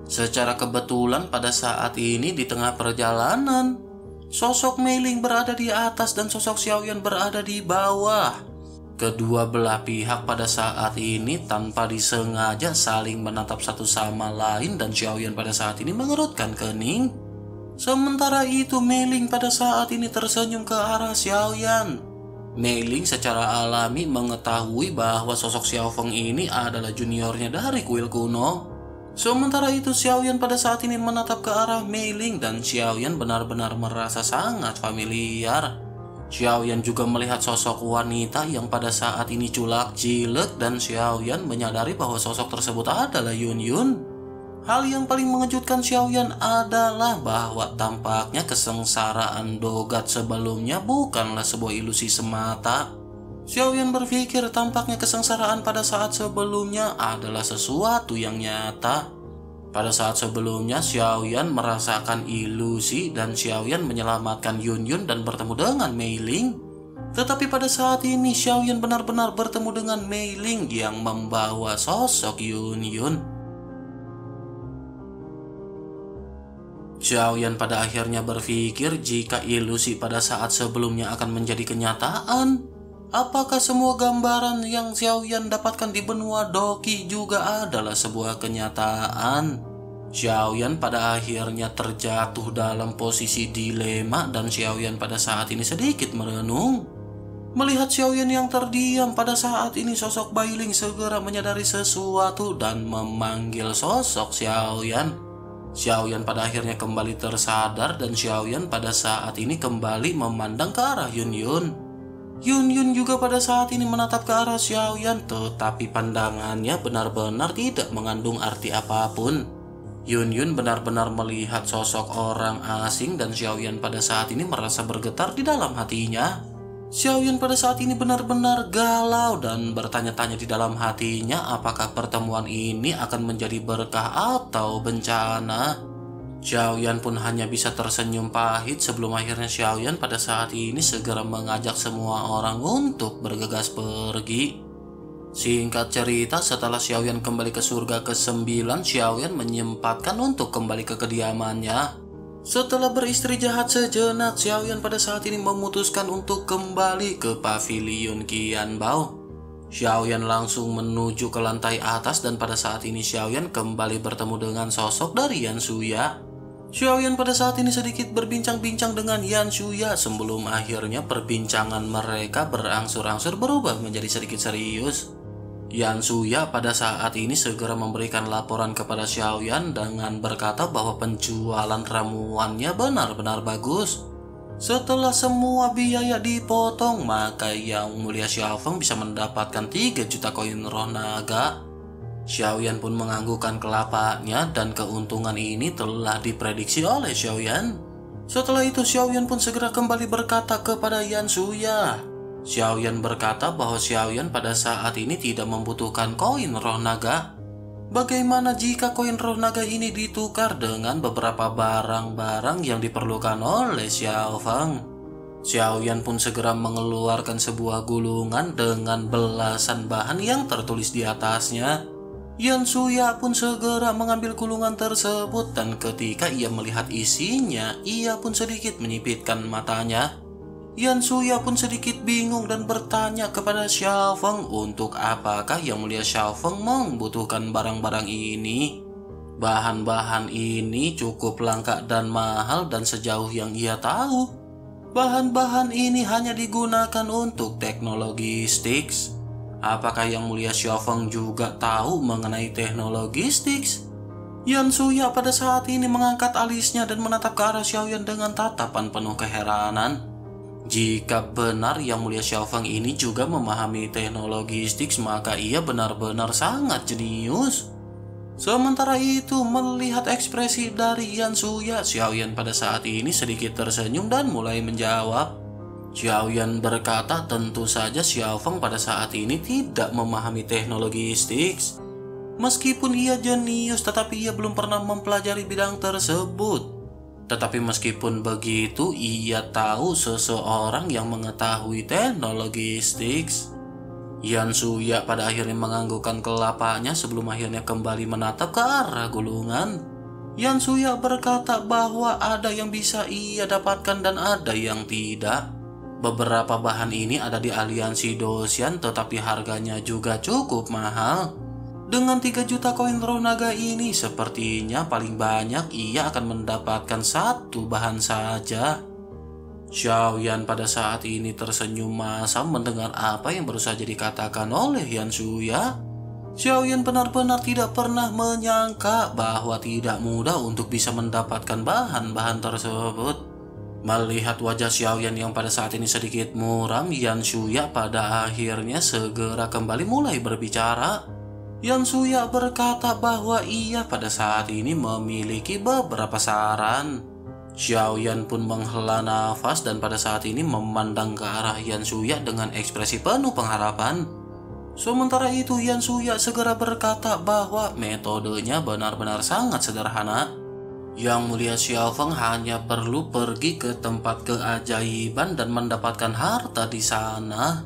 Secara kebetulan pada saat ini di tengah perjalanan, sosok Mei Ling berada di atas dan sosok Xiaoyan berada di bawah. Kedua belah pihak pada saat ini tanpa disengaja saling menatap satu sama lain dan Xiaoyan pada saat ini mengerutkan kening. Sementara itu Mei Ling pada saat ini tersenyum ke arah Xiaoyan. Mei Ling secara alami mengetahui bahwa sosok Xiao Feng ini adalah juniornya dari kuil kuno. Sementara itu Xiaoyan pada saat ini menatap ke arah Mei Ling dan Xiaoyan benar-benar merasa sangat familiar. Xiaoyan juga melihat sosok wanita yang pada saat ini culak cilik dan Xiaoyan menyadari bahwa sosok tersebut adalah Yun Yun. Hal yang paling mengejutkan Xiaoyan adalah bahwa tampaknya kesengsaraan Dogat sebelumnya bukanlah sebuah ilusi semata. Xiaoyan berpikir tampaknya kesengsaraan pada saat sebelumnya adalah sesuatu yang nyata. Pada saat sebelumnya Xiaoyan merasakan ilusi dan Xiaoyan menyelamatkan Yun Yun dan bertemu dengan Mei Ling. Tetapi pada saat ini Xiaoyan benar-benar bertemu dengan Mei Ling yang membawa sosok Yun Yun. Xiaoyan pada akhirnya berpikir jika ilusi pada saat sebelumnya akan menjadi kenyataan, apakah semua gambaran yang Xiaoyan dapatkan di benua Doqi juga adalah sebuah kenyataan? Xiaoyan pada akhirnya terjatuh dalam posisi dilema dan Xiaoyan pada saat ini sedikit merenung. Melihat Xiaoyan yang terdiam pada saat ini sosok Bai Ling segera menyadari sesuatu dan memanggil sosok Xiaoyan. Xiaoyan pada akhirnya kembali tersadar dan Xiaoyan pada saat ini kembali memandang ke arah Yun Yun. Yun Yun juga pada saat ini menatap ke arah Xiaoyan, tetapi pandangannya benar-benar tidak mengandung arti apapun. Yun Yun benar-benar melihat sosok orang asing dan Xiaoyan pada saat ini merasa bergetar di dalam hatinya. Xiaoyan pada saat ini benar-benar galau dan bertanya-tanya di dalam hatinya apakah pertemuan ini akan menjadi berkah atau bencana. Xiaoyan pun hanya bisa tersenyum pahit sebelum akhirnya Xiaoyan pada saat ini segera mengajak semua orang untuk bergegas pergi. Singkat cerita, setelah Xiaoyan kembali ke surga kesembilan, Xiaoyan menyempatkan untuk kembali ke kediamannya. Setelah beristri jahat sejenak, Xiaoyan pada saat ini memutuskan untuk kembali ke pavilion Qianbao. Xiaoyan langsung menuju ke lantai atas dan pada saat ini Xiaoyan kembali bertemu dengan sosok dari Yan Shuya. Xiaoyan pada saat ini sedikit berbincang-bincang dengan Yan Shuya sebelum akhirnya perbincangan mereka berangsur-angsur berubah menjadi sedikit serius. Yan Shuya pada saat ini segera memberikan laporan kepada Xiaoyan dengan berkata bahwa penjualan ramuannya benar-benar bagus. Setelah semua biaya dipotong, maka Yang Mulia Xiao Feng bisa mendapatkan tiga juta koin roh naga. Xiaoyan pun menganggukkan kelapanya dan keuntungan ini telah diprediksi oleh Xiaoyan. Setelah itu Xiaoyan pun segera kembali berkata kepada Yan Shuya. Xiaoyan berkata bahwa Xiaoyan pada saat ini tidak membutuhkan koin roh naga. Bagaimana jika koin roh naga ini ditukar dengan beberapa barang-barang yang diperlukan oleh Xiao Feng? Xiaoyan pun segera mengeluarkan sebuah gulungan dengan belasan bahan yang tertulis di atasnya. Yan Shuya pun segera mengambil gulungan tersebut dan ketika ia melihat isinya, ia pun sedikit menyipitkan matanya. Yan Shuya pun sedikit bingung dan bertanya kepada Xiao Feng untuk apakah Yang Mulia Xiao Feng membutuhkan barang-barang ini. Bahan-bahan ini cukup langka dan mahal dan sejauh yang ia tahu, bahan-bahan ini hanya digunakan untuk teknologi Styx. Apakah Yang Mulia Xiao Feng juga tahu mengenai teknologi Styx? Yan Shuya pada saat ini mengangkat alisnya dan menatap ke arah Xiaoyan dengan tatapan penuh keheranan. Jika benar Yang Mulia Xiao Feng ini juga memahami teknologi Styx, maka ia benar-benar sangat jenius. Sementara itu, melihat ekspresi dari Yan Shuya, Xiaoyan pada saat ini sedikit tersenyum dan mulai menjawab. Xiaoyan berkata tentu saja Xiao Feng pada saat ini tidak memahami teknologi Styx. Meskipun ia jenius, tetapi ia belum pernah mempelajari bidang tersebut. Tetapi meskipun begitu, ia tahu seseorang yang mengetahui teknologi Styx. Yan Shuya pada akhirnya menganggukkan kelapanya sebelum akhirnya kembali menatap ke arah gulungan. Yan Shuya berkata bahwa ada yang bisa ia dapatkan dan ada yang tidak. Beberapa bahan ini ada di aliansi Doshan, tetapi harganya juga cukup mahal. Dengan tiga juta koin roh naga ini, sepertinya paling banyak ia akan mendapatkan satu bahan saja. Xiaoyan pada saat ini tersenyum masam mendengar apa yang baru saja dikatakan oleh Yan Shuya. Xiaoyan benar-benar tidak pernah menyangka bahwa tidak mudah untuk bisa mendapatkan bahan-bahan tersebut. Melihat wajah Xiaoyan yang pada saat ini sedikit muram, Yan Shuya pada akhirnya segera kembali mulai berbicara. Yan Shuya berkata bahwa ia pada saat ini memiliki beberapa saran. Xiaoyan pun menghela nafas dan pada saat ini memandang ke arah Yan Shuya dengan ekspresi penuh pengharapan. Sementara itu Yan Shuya segera berkata bahwa metodenya benar-benar sangat sederhana. Yang Mulia Xiao Feng hanya perlu pergi ke tempat keajaiban dan mendapatkan harta di sana.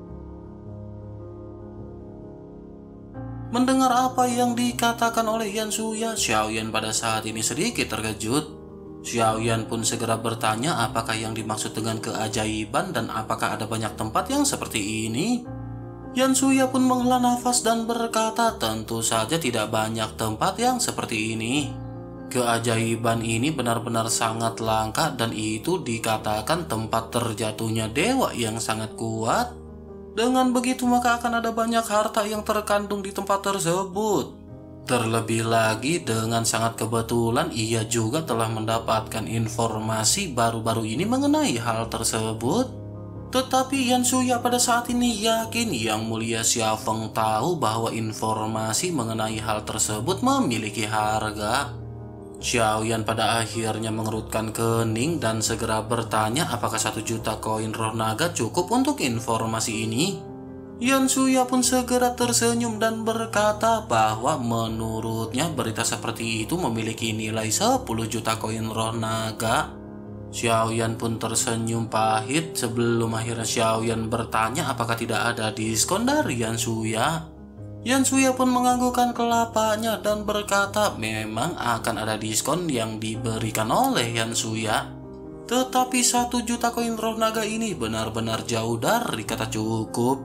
Mendengar apa yang dikatakan oleh Yan Shuya, Xiaoyan pada saat ini sedikit terkejut. Xiaoyan pun segera bertanya apakah yang dimaksud dengan keajaiban dan apakah ada banyak tempat yang seperti ini. Yan Shuya pun menghela nafas dan berkata tentu saja tidak banyak tempat yang seperti ini. Keajaiban ini benar-benar sangat langka dan itu dikatakan tempat terjatuhnya dewa yang sangat kuat. Dengan begitu maka akan ada banyak harta yang terkandung di tempat tersebut. Terlebih lagi dengan sangat kebetulan ia juga telah mendapatkan informasi baru-baru ini mengenai hal tersebut. Tetapi Yan Shuya pada saat ini yakin Yang Mulia Xiao Feng tahu bahwa informasi mengenai hal tersebut memiliki harga. Xiaoyan pada akhirnya mengerutkan kening dan segera bertanya apakah satu juta koin roh naga cukup untuk informasi ini. Yan Shuya pun segera tersenyum dan berkata bahwa menurutnya berita seperti itu memiliki nilai sepuluh juta koin roh naga. Xiaoyan pun tersenyum pahit sebelum akhirnya Xiaoyan bertanya apakah tidak ada diskon dari Yan Shuya. Yan Shuya pun menganggukkan kelapanya dan berkata memang akan ada diskon yang diberikan oleh Yan Shuya. Tetapi satu juta koin roh naga ini benar-benar jauh dari kata cukup.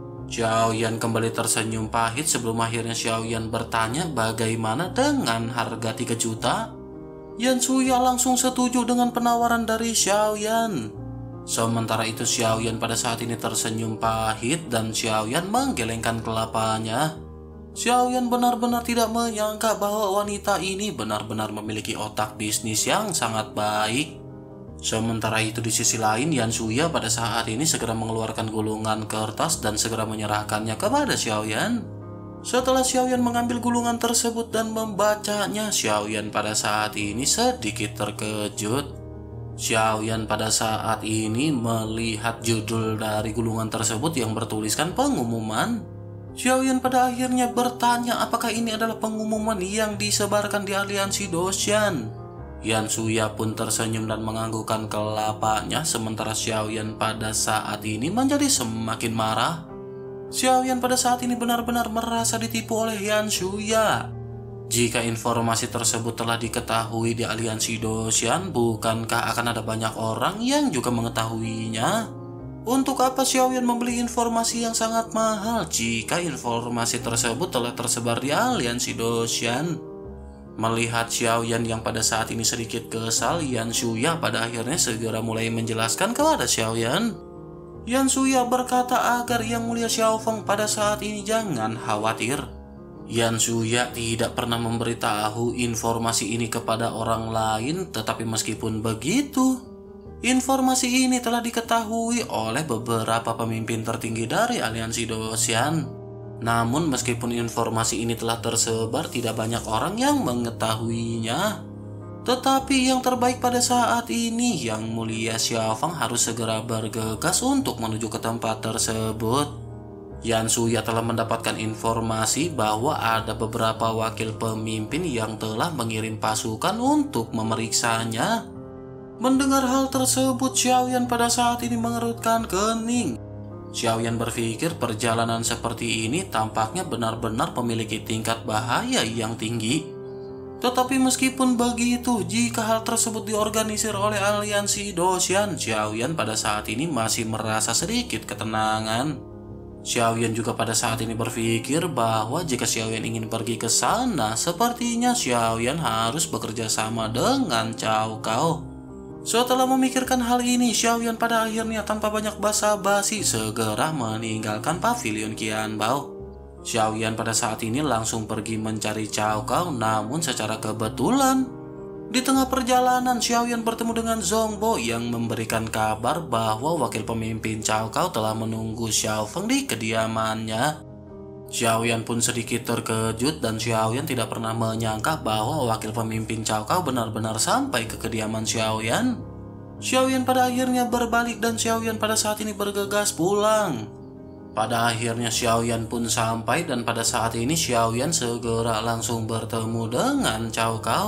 Xiaoyan kembali tersenyum pahit sebelum akhirnya Xiaoyan bertanya bagaimana dengan harga tiga juta. Yan Shuya langsung setuju dengan penawaran dari Xiaoyan. Sementara itu Xiaoyan pada saat ini tersenyum pahit dan Xiaoyan menggelengkan kelapanya. Xiaoyan benar-benar tidak menyangka bahwa wanita ini benar-benar memiliki otak bisnis yang sangat baik. Sementara itu di sisi lain Yan Shuya pada saat ini segera mengeluarkan gulungan kertas dan segera menyerahkannya kepada Xiaoyan. Setelah Xiaoyan mengambil gulungan tersebut dan membacanya, Xiaoyan pada saat ini sedikit terkejut. Xiaoyan pada saat ini melihat judul dari gulungan tersebut yang bertuliskan pengumuman. Xiaoyan pada akhirnya bertanya apakah ini adalah pengumuman yang disebarkan di aliansi Doshan. Yan Shuya pun tersenyum dan menganggukkan kelapanya sementara Xiaoyan pada saat ini menjadi semakin marah. Xiaoyan pada saat ini benar-benar merasa ditipu oleh Yan Shuya. Jika informasi tersebut telah diketahui di aliansi Doshan, bukankah akan ada banyak orang yang juga mengetahuinya? Untuk apa Xiaoyan membeli informasi yang sangat mahal jika informasi tersebut telah tersebar di aliansi Doshan? Melihat Xiaoyan yang pada saat ini sedikit kesal, Yan Shuya pada akhirnya segera mulai menjelaskan kepada Xiaoyan. Yan Shuya berkata agar Yang Mulia Xiao Feng pada saat ini jangan khawatir. Yan Shuya tidak pernah memberitahu informasi ini kepada orang lain, tetapi meskipun begitu, informasi ini telah diketahui oleh beberapa pemimpin tertinggi dari aliansi Doshan. Namun meskipun informasi ini telah tersebar, tidak banyak orang yang mengetahuinya. Tetapi yang terbaik pada saat ini, Yang Mulia Xiao Feng harus segera bergegas untuk menuju ke tempat tersebut. Yan Shuya telah mendapatkan informasi bahwa ada beberapa wakil pemimpin yang telah mengirim pasukan untuk memeriksanya. Mendengar hal tersebut, Xiaoyan pada saat ini mengerutkan kening. Xiaoyan berpikir perjalanan seperti ini tampaknya benar-benar memiliki tingkat bahaya yang tinggi. Tetapi meskipun begitu, jika hal tersebut diorganisir oleh aliansi Doshan, Xiaoyan pada saat ini masih merasa sedikit ketenangan. Xiaoyan juga pada saat ini berpikir bahwa jika Xiaoyan ingin pergi ke sana, sepertinya Xiaoyan harus bekerja sama dengan Cao Cao. Setelah memikirkan hal ini, Xiaoyan pada akhirnya tanpa banyak basa-basi segera meninggalkan pavilion Qianbao. Xiaoyan pada saat ini langsung pergi mencari Cao Cao, namun secara kebetulan di tengah perjalanan Xiaoyan bertemu dengan Zhongbo yang memberikan kabar bahwa wakil pemimpin Cao Cao telah menunggu Xiao Feng di kediamannya. Xiaoyan pun sedikit terkejut dan Xiaoyan tidak pernah menyangka bahwa wakil pemimpin Cao Cao benar-benar sampai ke kediaman Xiaoyan. Xiaoyan pada akhirnya berbalik dan Xiaoyan pada saat ini bergegas pulang. Pada akhirnya Xiaoyan pun sampai dan pada saat ini Xiaoyan segera langsung bertemu dengan Cao Cao.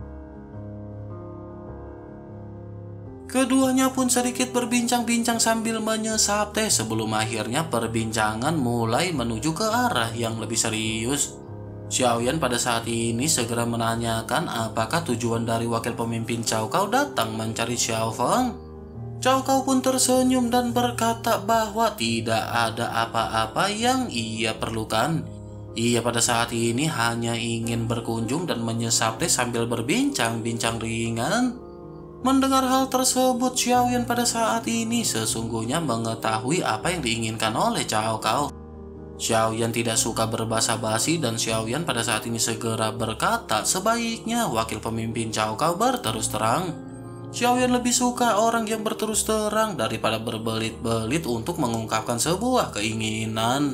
Keduanya pun sedikit berbincang-bincang sambil menyesap teh sebelum akhirnya perbincangan mulai menuju ke arah yang lebih serius. Xiaoyan pada saat ini segera menanyakan apakah tujuan dari wakil pemimpin Cao Cao datang mencari Xiao Feng. Cao Cao pun tersenyum dan berkata bahwa tidak ada apa-apa yang ia perlukan. Ia pada saat ini hanya ingin berkunjung dan menyesap teh sambil berbincang-bincang ringan. Mendengar hal tersebut, Xiaoyan pada saat ini sesungguhnya mengetahui apa yang diinginkan oleh Cao Cao. Xiaoyan tidak suka berbasa-basi dan Xiaoyan pada saat ini segera berkata sebaiknya wakil pemimpin Cao Cao berterus terang. Xiaoyan lebih suka orang yang berterus terang daripada berbelit-belit untuk mengungkapkan sebuah keinginan.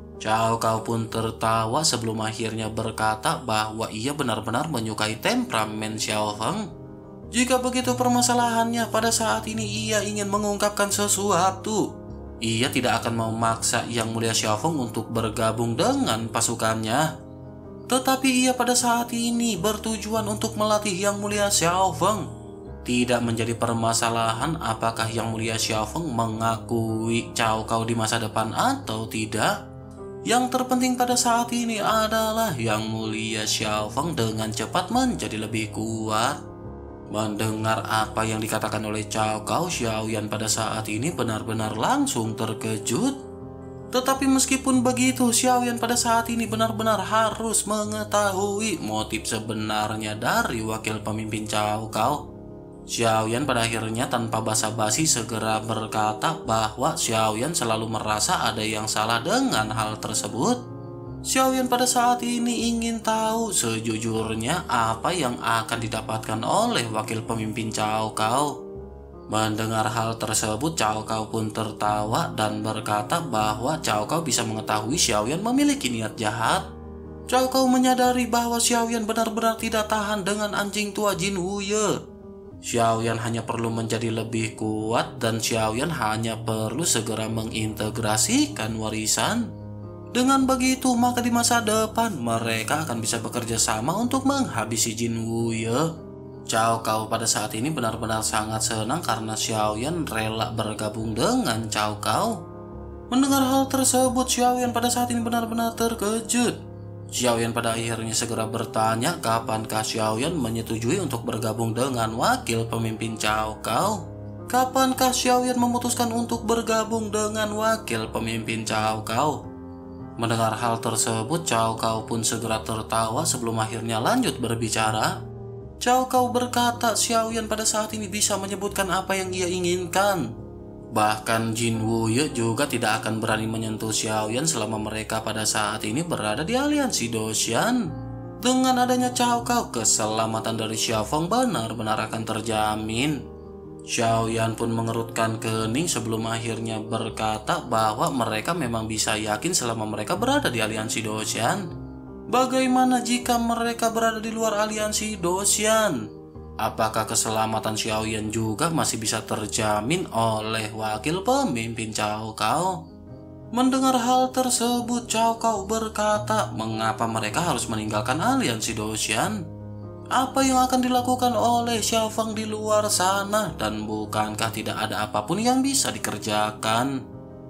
Cao Cao pun tertawa sebelum akhirnya berkata bahwa ia benar-benar menyukai temperamen Xiao Feng. Jika begitu permasalahannya, pada saat ini ia ingin mengungkapkan sesuatu. Ia tidak akan memaksa Yang Mulia Xiao Feng untuk bergabung dengan pasukannya. Tetapi ia pada saat ini bertujuan untuk melatih Yang Mulia Xiao Feng. Tidak menjadi permasalahan apakah Yang Mulia Xiao Feng mengakui Cao Cao di masa depan atau tidak. Yang terpenting pada saat ini adalah Yang Mulia Xiao Feng dengan cepat menjadi lebih kuat. Mendengar apa yang dikatakan oleh Cao Cao, Xiaoyan pada saat ini benar-benar langsung terkejut. Tetapi meskipun begitu, Xiaoyan pada saat ini benar-benar harus mengetahui motif sebenarnya dari wakil pemimpin Cao Cao. Xiaoyan pada akhirnya tanpa basa-basi segera berkata bahwa Xiaoyan selalu merasa ada yang salah dengan hal tersebut. Xiaoyan pada saat ini ingin tahu sejujurnya apa yang akan didapatkan oleh wakil pemimpin Cao Cao. Mendengar hal tersebut, Cao Cao pun tertawa dan berkata bahwa Cao Cao bisa mengetahui Xiaoyan memiliki niat jahat. Cao Cao menyadari bahwa Xiaoyan benar-benar tidak tahan dengan anjing tua Jin Wuye. Xiaoyan hanya perlu menjadi lebih kuat dan Xiaoyan hanya perlu segera mengintegrasikan warisan. Dengan begitu, maka di masa depan mereka akan bisa bekerja sama untuk menghabisi Jin Wuye. Cao Cao pada saat ini benar-benar sangat senang karena Xiaoyan rela bergabung dengan Cao Cao. Mendengar hal tersebut, Xiaoyan pada saat ini benar-benar terkejut. Xiaoyan pada akhirnya segera bertanya kapankah Xiaoyan menyetujui untuk bergabung dengan wakil pemimpin Cao Cao. Kapankah Xiaoyan memutuskan untuk bergabung dengan wakil pemimpin Cao Cao? Mendengar hal tersebut, Cao Cao pun segera tertawa sebelum akhirnya lanjut berbicara. Cao Cao berkata Xiaoyan pada saat ini bisa menyebutkan apa yang ia inginkan. Bahkan Jin Wuye juga tidak akan berani menyentuh Xiaoyan selama mereka pada saat ini berada di aliansi Doshan. Dengan adanya Cao Cao, keselamatan dari Xiao Feng benar-benar akan terjamin. Xiaoyan pun mengerutkan kening sebelum akhirnya berkata bahwa mereka memang bisa yakin selama mereka berada di aliansi Doshan. Bagaimana jika mereka berada di luar aliansi Doshan? Apakah keselamatan Xiaoyan juga masih bisa terjamin oleh wakil pemimpin Cao Cao? Mendengar hal tersebut, Cao Cao berkata, mengapa mereka harus meninggalkan aliansi Doshan? Apa yang akan dilakukan oleh Xiao Feng di luar sana dan bukankah tidak ada apapun yang bisa dikerjakan?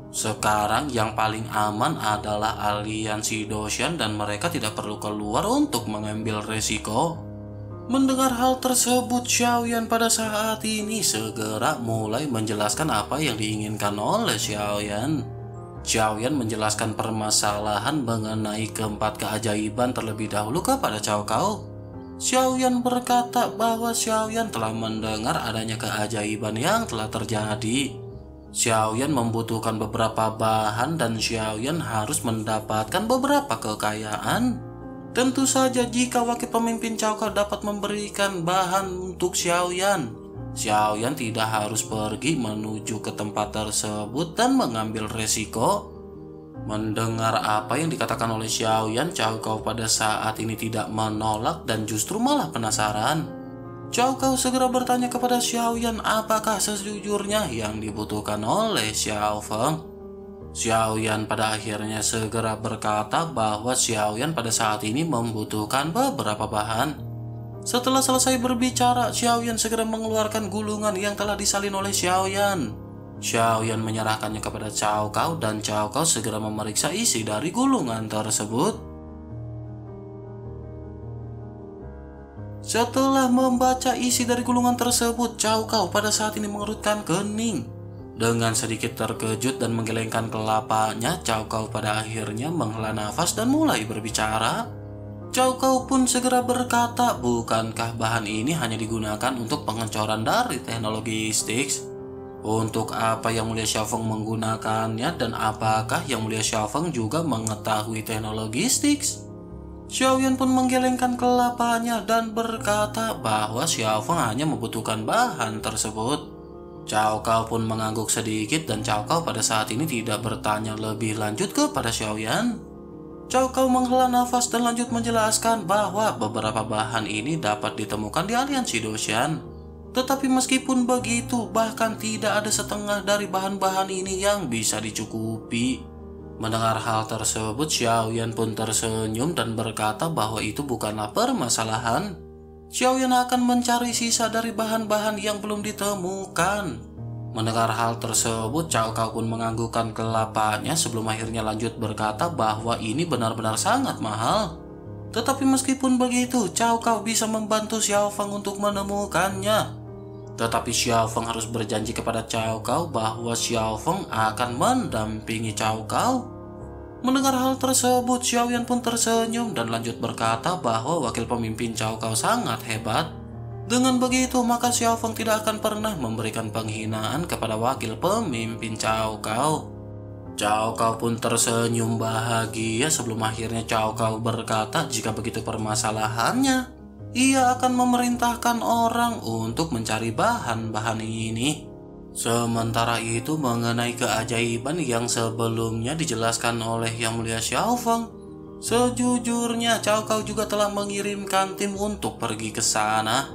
Sekarang yang paling aman adalah aliansi Doshan dan mereka tidak perlu keluar untuk mengambil resiko. Mendengar hal tersebut, Xiaoyan pada saat ini segera mulai menjelaskan apa yang diinginkan oleh Xiaoyan. Xiaoyan menjelaskan permasalahan mengenai keempat keajaiban terlebih dahulu kepada Cao Cao. Xiaoyan berkata bahwa Xiaoyan telah mendengar adanya keajaiban yang telah terjadi. Xiaoyan membutuhkan beberapa bahan dan Xiaoyan harus mendapatkan beberapa kekayaan. Tentu saja jika wakil pemimpin Cao Cao dapat memberikan bahan untuk Xiaoyan, Xiaoyan tidak harus pergi menuju ke tempat tersebut dan mengambil resiko. Mendengar apa yang dikatakan oleh Xiaoyan, Cao Cao pada saat ini tidak menolak dan justru malah penasaran. Cao Cao segera bertanya kepada Xiaoyan apakah sejujurnya yang dibutuhkan oleh Xiao Feng. Xiaoyan pada akhirnya segera berkata bahwa Xiaoyan pada saat ini membutuhkan beberapa bahan. Setelah selesai berbicara, Xiaoyan segera mengeluarkan gulungan yang telah disalin oleh Xiaoyan. Xiaoyan menyerahkannya kepada Cao Cao dan Cao Cao segera memeriksa isi dari gulungan tersebut. Setelah membaca isi dari gulungan tersebut, Cao Cao pada saat ini mengerutkan kening. Dengan sedikit terkejut dan menggelengkan kelapanya, Cao Cao pada akhirnya menghela nafas dan mulai berbicara. Cao Cao pun segera berkata, bukankah bahan ini hanya digunakan untuk pengecoran dari teknologi Styx? Untuk apa Yang Mulia Xiao Feng menggunakannya dan apakah Yang Mulia Xiao Feng juga mengetahui teknologi Styx? Xiaoyan pun menggelengkan kelapanya dan berkata bahwa Xiao Feng hanya membutuhkan bahan tersebut. Cao Cao pun mengangguk sedikit dan Cao Cao pada saat ini tidak bertanya lebih lanjut kepada Xiaoyan. Cao Cao menghela nafas dan lanjut menjelaskan bahwa beberapa bahan ini dapat ditemukan di aliansi Doshan. Tetapi meskipun begitu, bahkan tidak ada setengah dari bahan-bahan ini yang bisa dicukupi. Mendengar hal tersebut, Xiaoyan pun tersenyum dan berkata bahwa itu bukanlah permasalahan. Xiaoyan akan mencari sisa dari bahan-bahan yang belum ditemukan. Mendengar hal tersebut, Cao Cao pun menganggukkan kelapanya sebelum akhirnya lanjut berkata bahwa ini benar-benar sangat mahal. Tetapi meskipun begitu, Cao Cao bisa membantu Xiao Feng untuk menemukannya. Tetapi Xiao Feng harus berjanji kepada Cao Cao bahwa Xiao Feng akan mendampingi Cao Cao. Mendengar hal tersebut, Xiaoyan pun tersenyum dan lanjut berkata bahwa wakil pemimpin Cao Cao sangat hebat. Dengan begitu, maka Xiao Feng tidak akan pernah memberikan penghinaan kepada wakil pemimpin Cao Cao. Cao Cao pun tersenyum bahagia sebelum akhirnya Cao Cao berkata jika begitu permasalahannya, ia akan memerintahkan orang untuk mencari bahan-bahan ini. Sementara itu, mengenai keajaiban yang sebelumnya dijelaskan oleh Yang Mulia Xiao Feng, sejujurnya Cao Cao juga telah mengirimkan tim untuk pergi ke sana.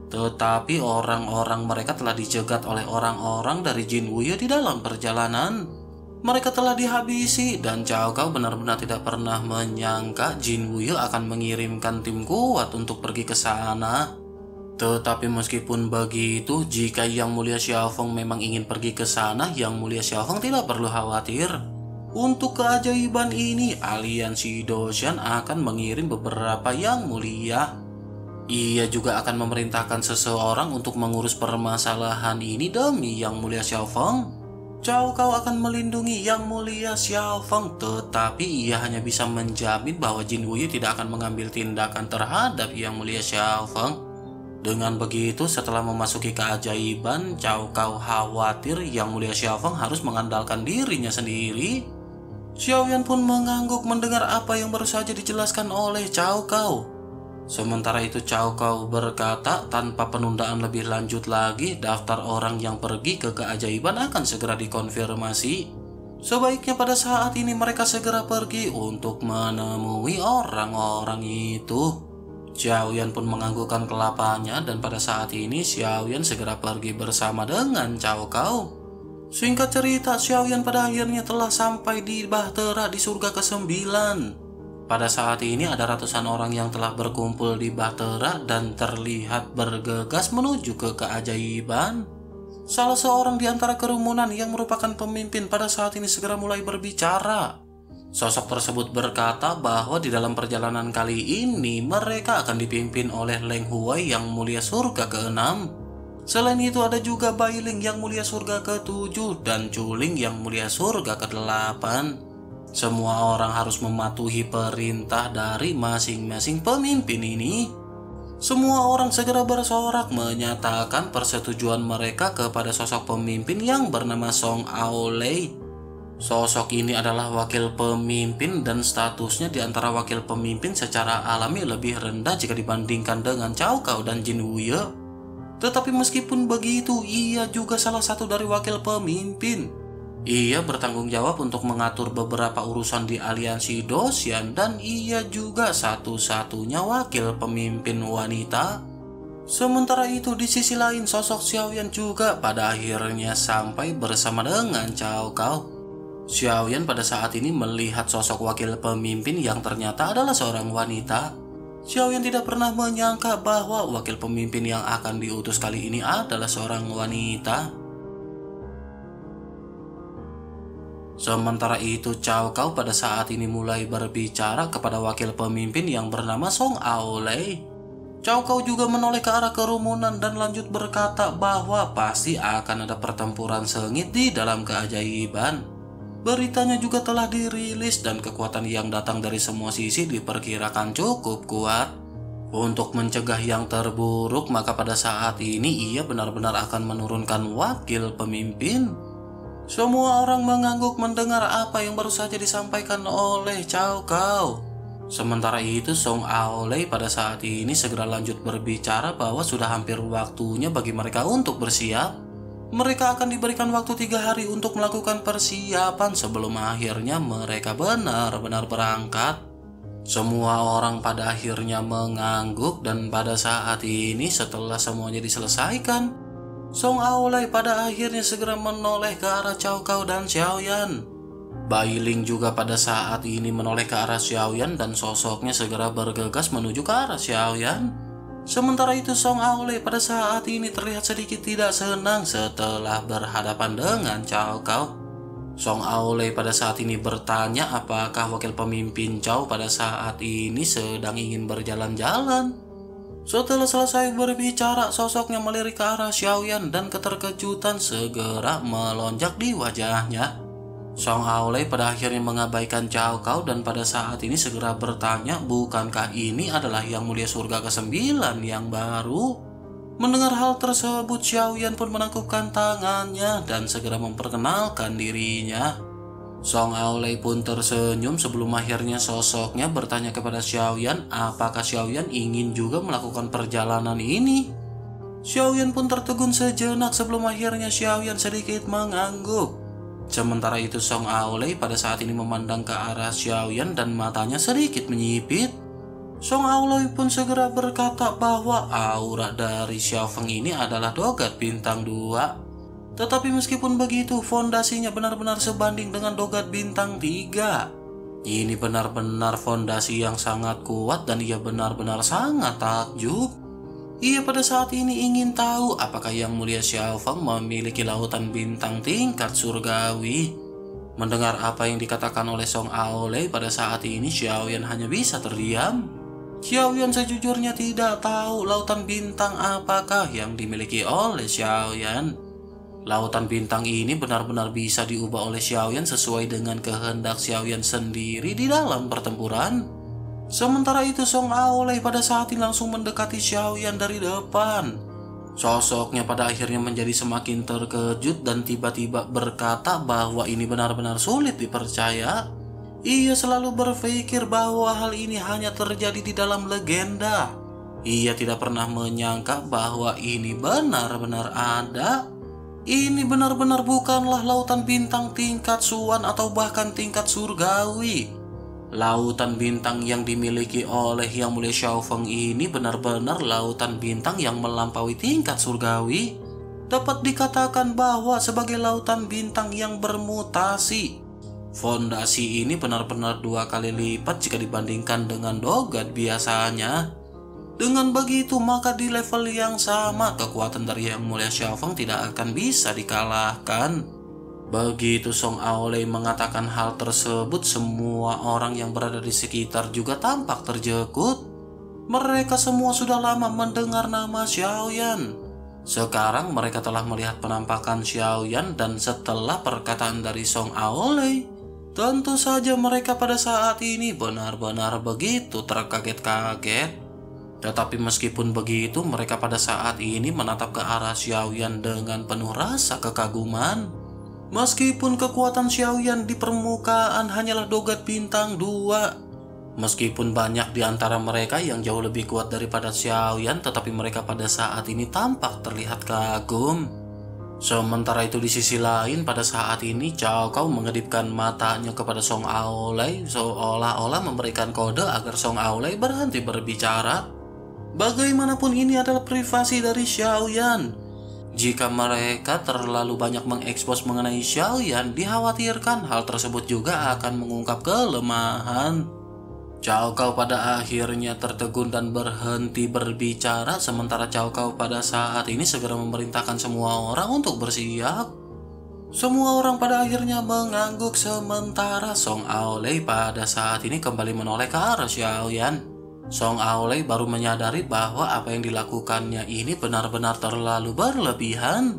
Tetapi orang-orang mereka telah dicegat oleh orang-orang dari Jin Wuye di dalam perjalanan. Mereka telah dihabisi dan Cao Cao benar-benar tidak pernah menyangka Jin Wuye akan mengirimkan tim kuat untuk pergi ke sana. Tetapi meskipun begitu, jika Yang Mulia Xiao Feng memang ingin pergi ke sana, Yang Mulia Xiao Feng tidak perlu khawatir. Untuk keajaiban ini, aliansi Doshan akan mengirim beberapa Yang Mulia. Ia juga akan memerintahkan seseorang untuk mengurus permasalahan ini demi Yang Mulia Xiao Feng. Cao Cao akan melindungi Yang Mulia Xiao Feng, tetapi ia hanya bisa menjamin bahwa Jin Wuye tidak akan mengambil tindakan terhadap Yang Mulia Xiao Feng. Dengan begitu, setelah memasuki keajaiban, Cao Cao khawatir Yang Mulia Xiao Feng harus mengandalkan dirinya sendiri. Xiaoyan pun mengangguk mendengar apa yang baru saja dijelaskan oleh Cao Cao. Sementara itu Cao Cao berkata tanpa penundaan lebih lanjut lagi, daftar orang yang pergi ke keajaiban akan segera dikonfirmasi. Sebaiknya pada saat ini mereka segera pergi untuk menemui orang-orang itu. Xiaoyan pun menganggukkan kelapanya dan pada saat ini Xiaoyan segera pergi bersama dengan Cao Cao. Singkat cerita, Xiaoyan pada akhirnya telah sampai di Bahtera di surga kesembilan. Pada saat ini ada ratusan orang yang telah berkumpul di Bahtera dan terlihat bergegas menuju ke keajaiban. Salah seorang di antara kerumunan yang merupakan pemimpin pada saat ini segera mulai berbicara. Sosok tersebut berkata bahwa di dalam perjalanan kali ini mereka akan dipimpin oleh Leng Huai yang mulia surga keenam. Selain itu ada juga Bailing yang mulia surga ketujuh dan Chuling yang mulia surga kedelapan. Semua orang harus mematuhi perintah dari masing-masing pemimpin ini. Semua orang segera bersorak menyatakan persetujuan mereka kepada sosok pemimpin yang bernama Song Aolei. Sosok ini adalah wakil pemimpin dan statusnya di antara wakil pemimpin secara alami lebih rendah jika dibandingkan dengan Cao Cao dan Jin Wuye. Tetapi meskipun begitu, ia juga salah satu dari wakil pemimpin. Ia bertanggung jawab untuk mengatur beberapa urusan di aliansi Dosian dan ia juga satu-satunya wakil pemimpin wanita. Sementara itu di sisi lain sosok Xiaoyan juga pada akhirnya sampai bersama dengan Cao Cao. Xiaoyan pada saat ini melihat sosok wakil pemimpin yang ternyata adalah seorang wanita. Xiaoyan tidak pernah menyangka bahwa wakil pemimpin yang akan diutus kali ini adalah seorang wanita. Sementara itu Cao Cao pada saat ini mulai berbicara kepada wakil pemimpin yang bernama Song Aolei. Cao Cao juga menoleh ke arah kerumunan dan lanjut berkata bahwa pasti akan ada pertempuran sengit di dalam keajaiban. Beritanya juga telah dirilis dan kekuatan yang datang dari semua sisi diperkirakan cukup kuat. Untuk mencegah yang terburuk, maka pada saat ini ia benar-benar akan menurunkan wakil pemimpin. Semua orang mengangguk mendengar apa yang baru saja disampaikan oleh Cao Cao. Sementara itu Song Aolei pada saat ini segera lanjut berbicara bahwa sudah hampir waktunya bagi mereka untuk bersiap. Mereka akan diberikan waktu tiga hari untuk melakukan persiapan sebelum akhirnya mereka benar-benar berangkat. Semua orang pada akhirnya mengangguk dan pada saat ini setelah semuanya diselesaikan, Song Aolei pada akhirnya segera menoleh ke arah Cao Cao dan Xiaoyan. Bailing juga pada saat ini menoleh ke arah Xiaoyan dan sosoknya segera bergegas menuju ke arah Xiaoyan. Sementara itu Song Aolei pada saat ini terlihat sedikit tidak senang setelah berhadapan dengan Cao Cao. Song Aolei pada saat ini bertanya apakah wakil pemimpin Cao pada saat ini sedang ingin berjalan-jalan. Setelah selesai berbicara, sosoknya melirik ke arah Xiaoyan dan keterkejutan segera melonjak di wajahnya. Song Aolei pada akhirnya mengabaikan Cao Cao dan pada saat ini segera bertanya, bukankah ini adalah yang mulia surga kesembilan yang baru? Mendengar hal tersebut, Xiaoyan pun menangkupkan tangannya dan segera memperkenalkan dirinya. Song Aolei pun tersenyum sebelum akhirnya sosoknya bertanya kepada Xiaoyan apakah Xiaoyan ingin juga melakukan perjalanan ini. Xiaoyan pun tertegun sejenak sebelum akhirnya Xiaoyan sedikit mengangguk. Sementara itu Song Aolei pada saat ini memandang ke arah Xiaoyan dan matanya sedikit menyipit. Song Aolei pun segera berkata bahwa aura dari Xiaofeng ini adalah dogat bintang dua. Tetapi meskipun begitu, fondasinya benar-benar sebanding dengan dogat bintang tiga. Ini benar-benar fondasi yang sangat kuat dan ia benar-benar sangat takjub. Ia pada saat ini ingin tahu apakah yang mulia Xiaofeng memiliki lautan bintang tingkat surgawi. Mendengar apa yang dikatakan oleh Song Aolei pada saat ini, Xiaoyan hanya bisa terdiam. Xiaoyan sejujurnya tidak tahu lautan bintang apakah yang dimiliki oleh Xiaoyan. Lautan bintang ini benar-benar bisa diubah oleh Xiaoyan sesuai dengan kehendak Xiaoyan sendiri di dalam pertempuran. Sementara itu Song Aolei pada saat ini langsung mendekati Xiaoyan dari depan. Sosoknya pada akhirnya menjadi semakin terkejut dan tiba-tiba berkata bahwa ini benar-benar sulit dipercaya. Ia selalu berpikir bahwa hal ini hanya terjadi di dalam legenda. Ia tidak pernah menyangka bahwa ini benar-benar ada. Ini benar-benar bukanlah lautan bintang tingkat suan atau bahkan tingkat surgawi. Lautan bintang yang dimiliki oleh Yang Mulia Xiaofeng ini benar-benar lautan bintang yang melampaui tingkat surgawi. Dapat dikatakan bahwa sebagai lautan bintang yang bermutasi. Fondasi ini benar-benar dua kali lipat jika dibandingkan dengan dogat biasanya. Dengan begitu maka di level yang sama kekuatan dari Yang Mulia Xiaofeng tidak akan bisa dikalahkan. Begitu Song Aolei mengatakan hal tersebut, semua orang yang berada di sekitar juga tampak terjekut. Mereka semua sudah lama mendengar nama Xiaoyan. Sekarang mereka telah melihat penampakan Xiaoyan, dan setelah perkataan dari Song Aolei, tentu saja mereka pada saat ini benar-benar begitu terkaget-kaget. Tetapi meskipun begitu, mereka pada saat ini menatap ke arah Xiaoyan dengan penuh rasa kekaguman. Meskipun kekuatan Xiaoyan di permukaan hanyalah dogat bintang dua, meskipun banyak di antara mereka yang jauh lebih kuat daripada Xiaoyan, tetapi mereka pada saat ini tampak terlihat kagum. Sementara itu di sisi lain, pada saat ini Cao Cao mengedipkan matanya kepada Song Aolei seolah-olah memberikan kode agar Song Aolei berhenti berbicara. Bagaimanapun ini adalah privasi dari Xiaoyan. Jika mereka terlalu banyak mengekspos mengenai Xiaoyan, dikhawatirkan hal tersebut juga akan mengungkap kelemahan. Cao Cao pada akhirnya tertegun dan berhenti berbicara, sementara Cao Cao pada saat ini segera memerintahkan semua orang untuk bersiap. Semua orang pada akhirnya mengangguk, sementara Song Aolei pada saat ini kembali menoleh ke arah Xiaoyan. Song Aolei baru menyadari bahwa apa yang dilakukannya ini benar-benar terlalu berlebihan.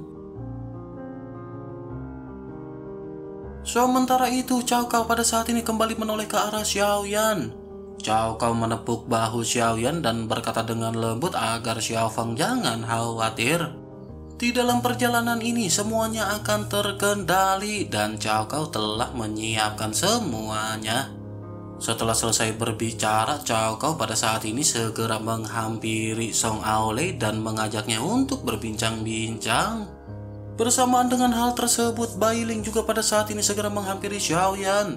Sementara itu, Cao Cao pada saat ini kembali menoleh ke arah Xiaoyan. Cao Cao menepuk bahu Xiaoyan dan berkata dengan lembut agar Xiaofeng jangan khawatir. Di dalam perjalanan ini semuanya akan terkendali dan Cao Cao telah menyiapkan semuanya. Setelah selesai berbicara, Cao Cao pada saat ini segera menghampiri Song Aolei dan mengajaknya untuk berbincang-bincang. Bersamaan dengan hal tersebut, Bai Ling juga pada saat ini segera menghampiri Xiaoyan.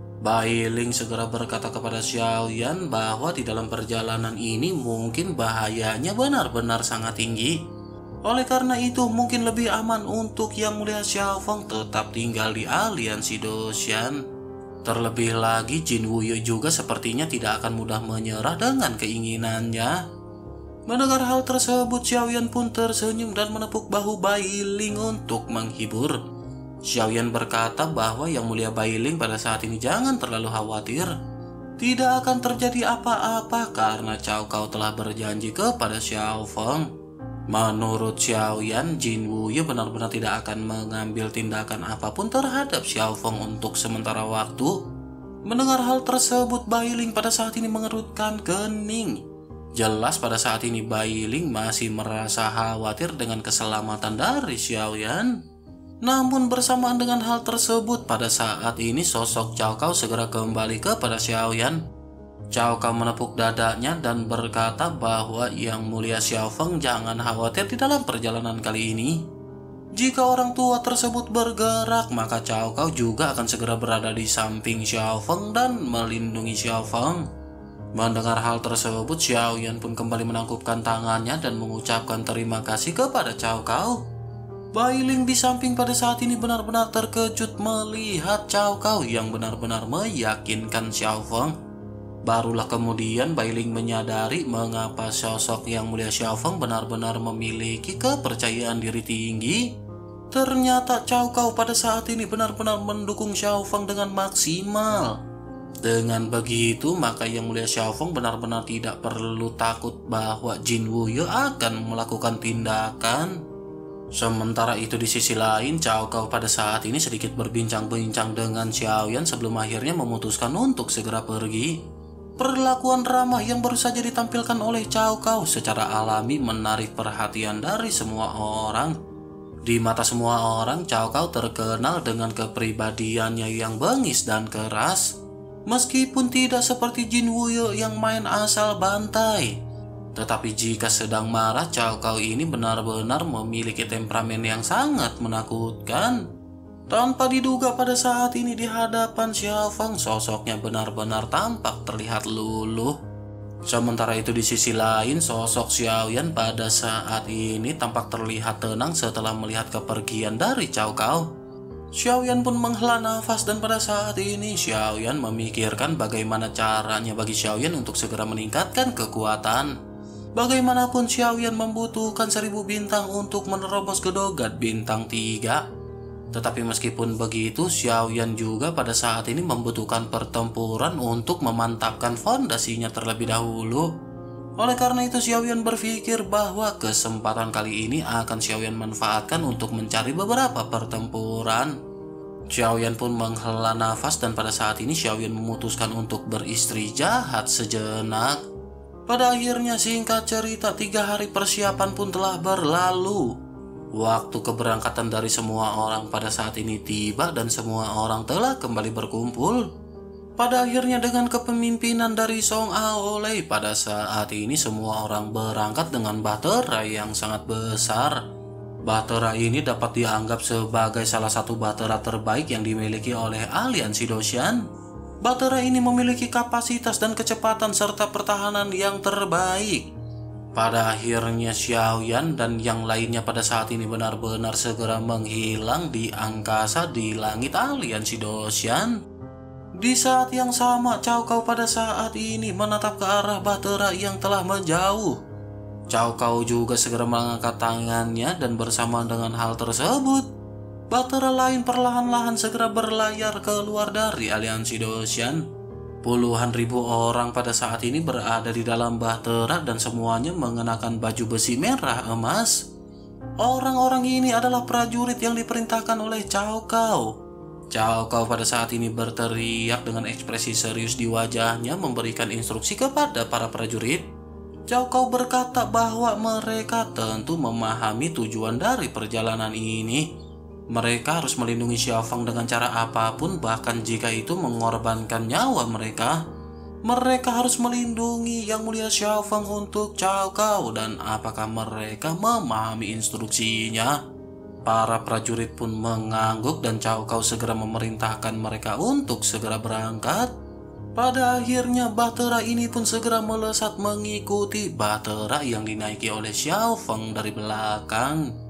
Bai Ling segera berkata kepada Xiaoyan bahwa di dalam perjalanan ini mungkin bahayanya benar-benar sangat tinggi. Oleh karena itu, mungkin lebih aman untuk Yang Mulia Xiaofeng tetap tinggal di aliansi Doshan. Terlebih lagi, Jin Wuye juga sepertinya tidak akan mudah menyerah dengan keinginannya. Mendengar hal tersebut, Xiaoyan pun tersenyum dan menepuk bahu Bai Ling untuk menghibur. Xiaoyan berkata bahwa Yang Mulia Bai Ling pada saat ini jangan terlalu khawatir. Tidak akan terjadi apa-apa karena Cao Cao telah berjanji kepada Xiaofeng. Menurut Xiaoyan, Jin Wuye benar-benar tidak akan mengambil tindakan apapun terhadap Xiaofeng untuk sementara waktu. Mendengar hal tersebut, Bai Ling pada saat ini mengerutkan kening. Jelas pada saat ini Bai Ling masih merasa khawatir dengan keselamatan dari Xiaoyan. Namun bersamaan dengan hal tersebut, pada saat ini sosok Cao Cao segera kembali kepada Xiaoyan. Cao Cao menepuk dadanya dan berkata bahwa Yang Mulia Xiaofeng jangan khawatir di dalam perjalanan kali ini. Jika orang tua tersebut bergerak, maka Cao Cao juga akan segera berada di samping Xiaofeng dan melindungi Xiaofeng. Mendengar hal tersebut, Xiaoyan pun kembali menangkupkan tangannya dan mengucapkan terima kasih kepada Cao Cao. Bai Ling di samping pada saat ini benar-benar terkejut melihat Cao Cao yang benar-benar meyakinkan Xiaofeng. Barulah kemudian Bai Ling menyadari mengapa sosok Yang Mulia Xiaofeng benar-benar memiliki kepercayaan diri tinggi. Ternyata Cao Cao pada saat ini benar-benar mendukung Xiaofeng dengan maksimal. Dengan begitu, maka Yang Mulia Xiaofeng benar-benar tidak perlu takut bahwa Jin Wuye akan melakukan tindakan. Sementara itu di sisi lain, Cao Cao pada saat ini sedikit berbincang-bincang dengan Xiaoyan sebelum akhirnya memutuskan untuk segera pergi. Perlakuan ramah yang baru saja ditampilkan oleh Cao Cao secara alami menarik perhatian dari semua orang. Di mata semua orang, Cao Cao terkenal dengan kepribadiannya yang bengis dan keras. Meskipun tidak seperti Jin Wuye yang main asal bantai, tetapi jika sedang marah, Cao Cao ini benar-benar memiliki temperamen yang sangat menakutkan. Tanpa diduga pada saat ini di hadapan Xiaofeng, sosoknya benar-benar tampak terlihat luluh. Sementara itu di sisi lain, sosok Xiaoyan pada saat ini tampak terlihat tenang setelah melihat kepergian dari Cao Cao. Xiaoyan pun menghela nafas dan pada saat ini Xiaoyan memikirkan bagaimana caranya bagi Xiaoyan untuk segera meningkatkan kekuatan. Bagaimanapun Xiaoyan membutuhkan seribu bintang untuk menerobos ke Dogat bintang tiga. Tetapi meskipun begitu, Xiaoyan juga pada saat ini membutuhkan pertempuran untuk memantapkan fondasinya terlebih dahulu. Oleh karena itu Xiaoyan berpikir bahwa kesempatan kali ini akan Xiaoyan manfaatkan untuk mencari beberapa pertempuran. Xiaoyan pun menghela nafas dan pada saat ini Xiaoyan memutuskan untuk beristri jahat sejenak. Pada akhirnya singkat cerita tiga hari persiapan pun telah berlalu. Waktu keberangkatan dari semua orang pada saat ini tiba dan semua orang telah kembali berkumpul. Pada akhirnya dengan kepemimpinan dari Song Aolei pada saat ini semua orang berangkat dengan bahtera yang sangat besar. Bahtera ini dapat dianggap sebagai salah satu bahtera terbaik yang dimiliki oleh aliansi Doshan. Bahtera ini memiliki kapasitas dan kecepatan serta pertahanan yang terbaik. Pada akhirnya Xiaoyan dan yang lainnya pada saat ini benar-benar segera menghilang di angkasa di langit aliansi Doshan. Di saat yang sama Cao Cao pada saat ini menatap ke arah bahtera yang telah menjauh. Cao Cao juga segera mengangkat tangannya dan bersama dengan hal tersebut bahtera lain perlahan-lahan segera berlayar keluar dari aliansi Doshan. Puluhan ribu orang pada saat ini berada di dalam bahtera dan semuanya mengenakan baju besi merah emas. Orang-orang ini adalah prajurit yang diperintahkan oleh Cao Cao. Cao Cao pada saat ini berteriak dengan ekspresi serius di wajahnya memberikan instruksi kepada para prajurit. Cao Cao berkata bahwa mereka tentu memahami tujuan dari perjalanan ini. Mereka harus melindungi Xiaofeng dengan cara apapun, bahkan jika itu mengorbankan nyawa mereka. Mereka harus melindungi Yang Mulia Xiaofeng untuk Cao Cao, dan apakah mereka memahami instruksinya? Para prajurit pun mengangguk dan Cao Cao segera memerintahkan mereka untuk segera berangkat. Pada akhirnya bahtera ini pun segera melesat mengikuti bahtera yang dinaiki oleh Xiaofeng dari belakang.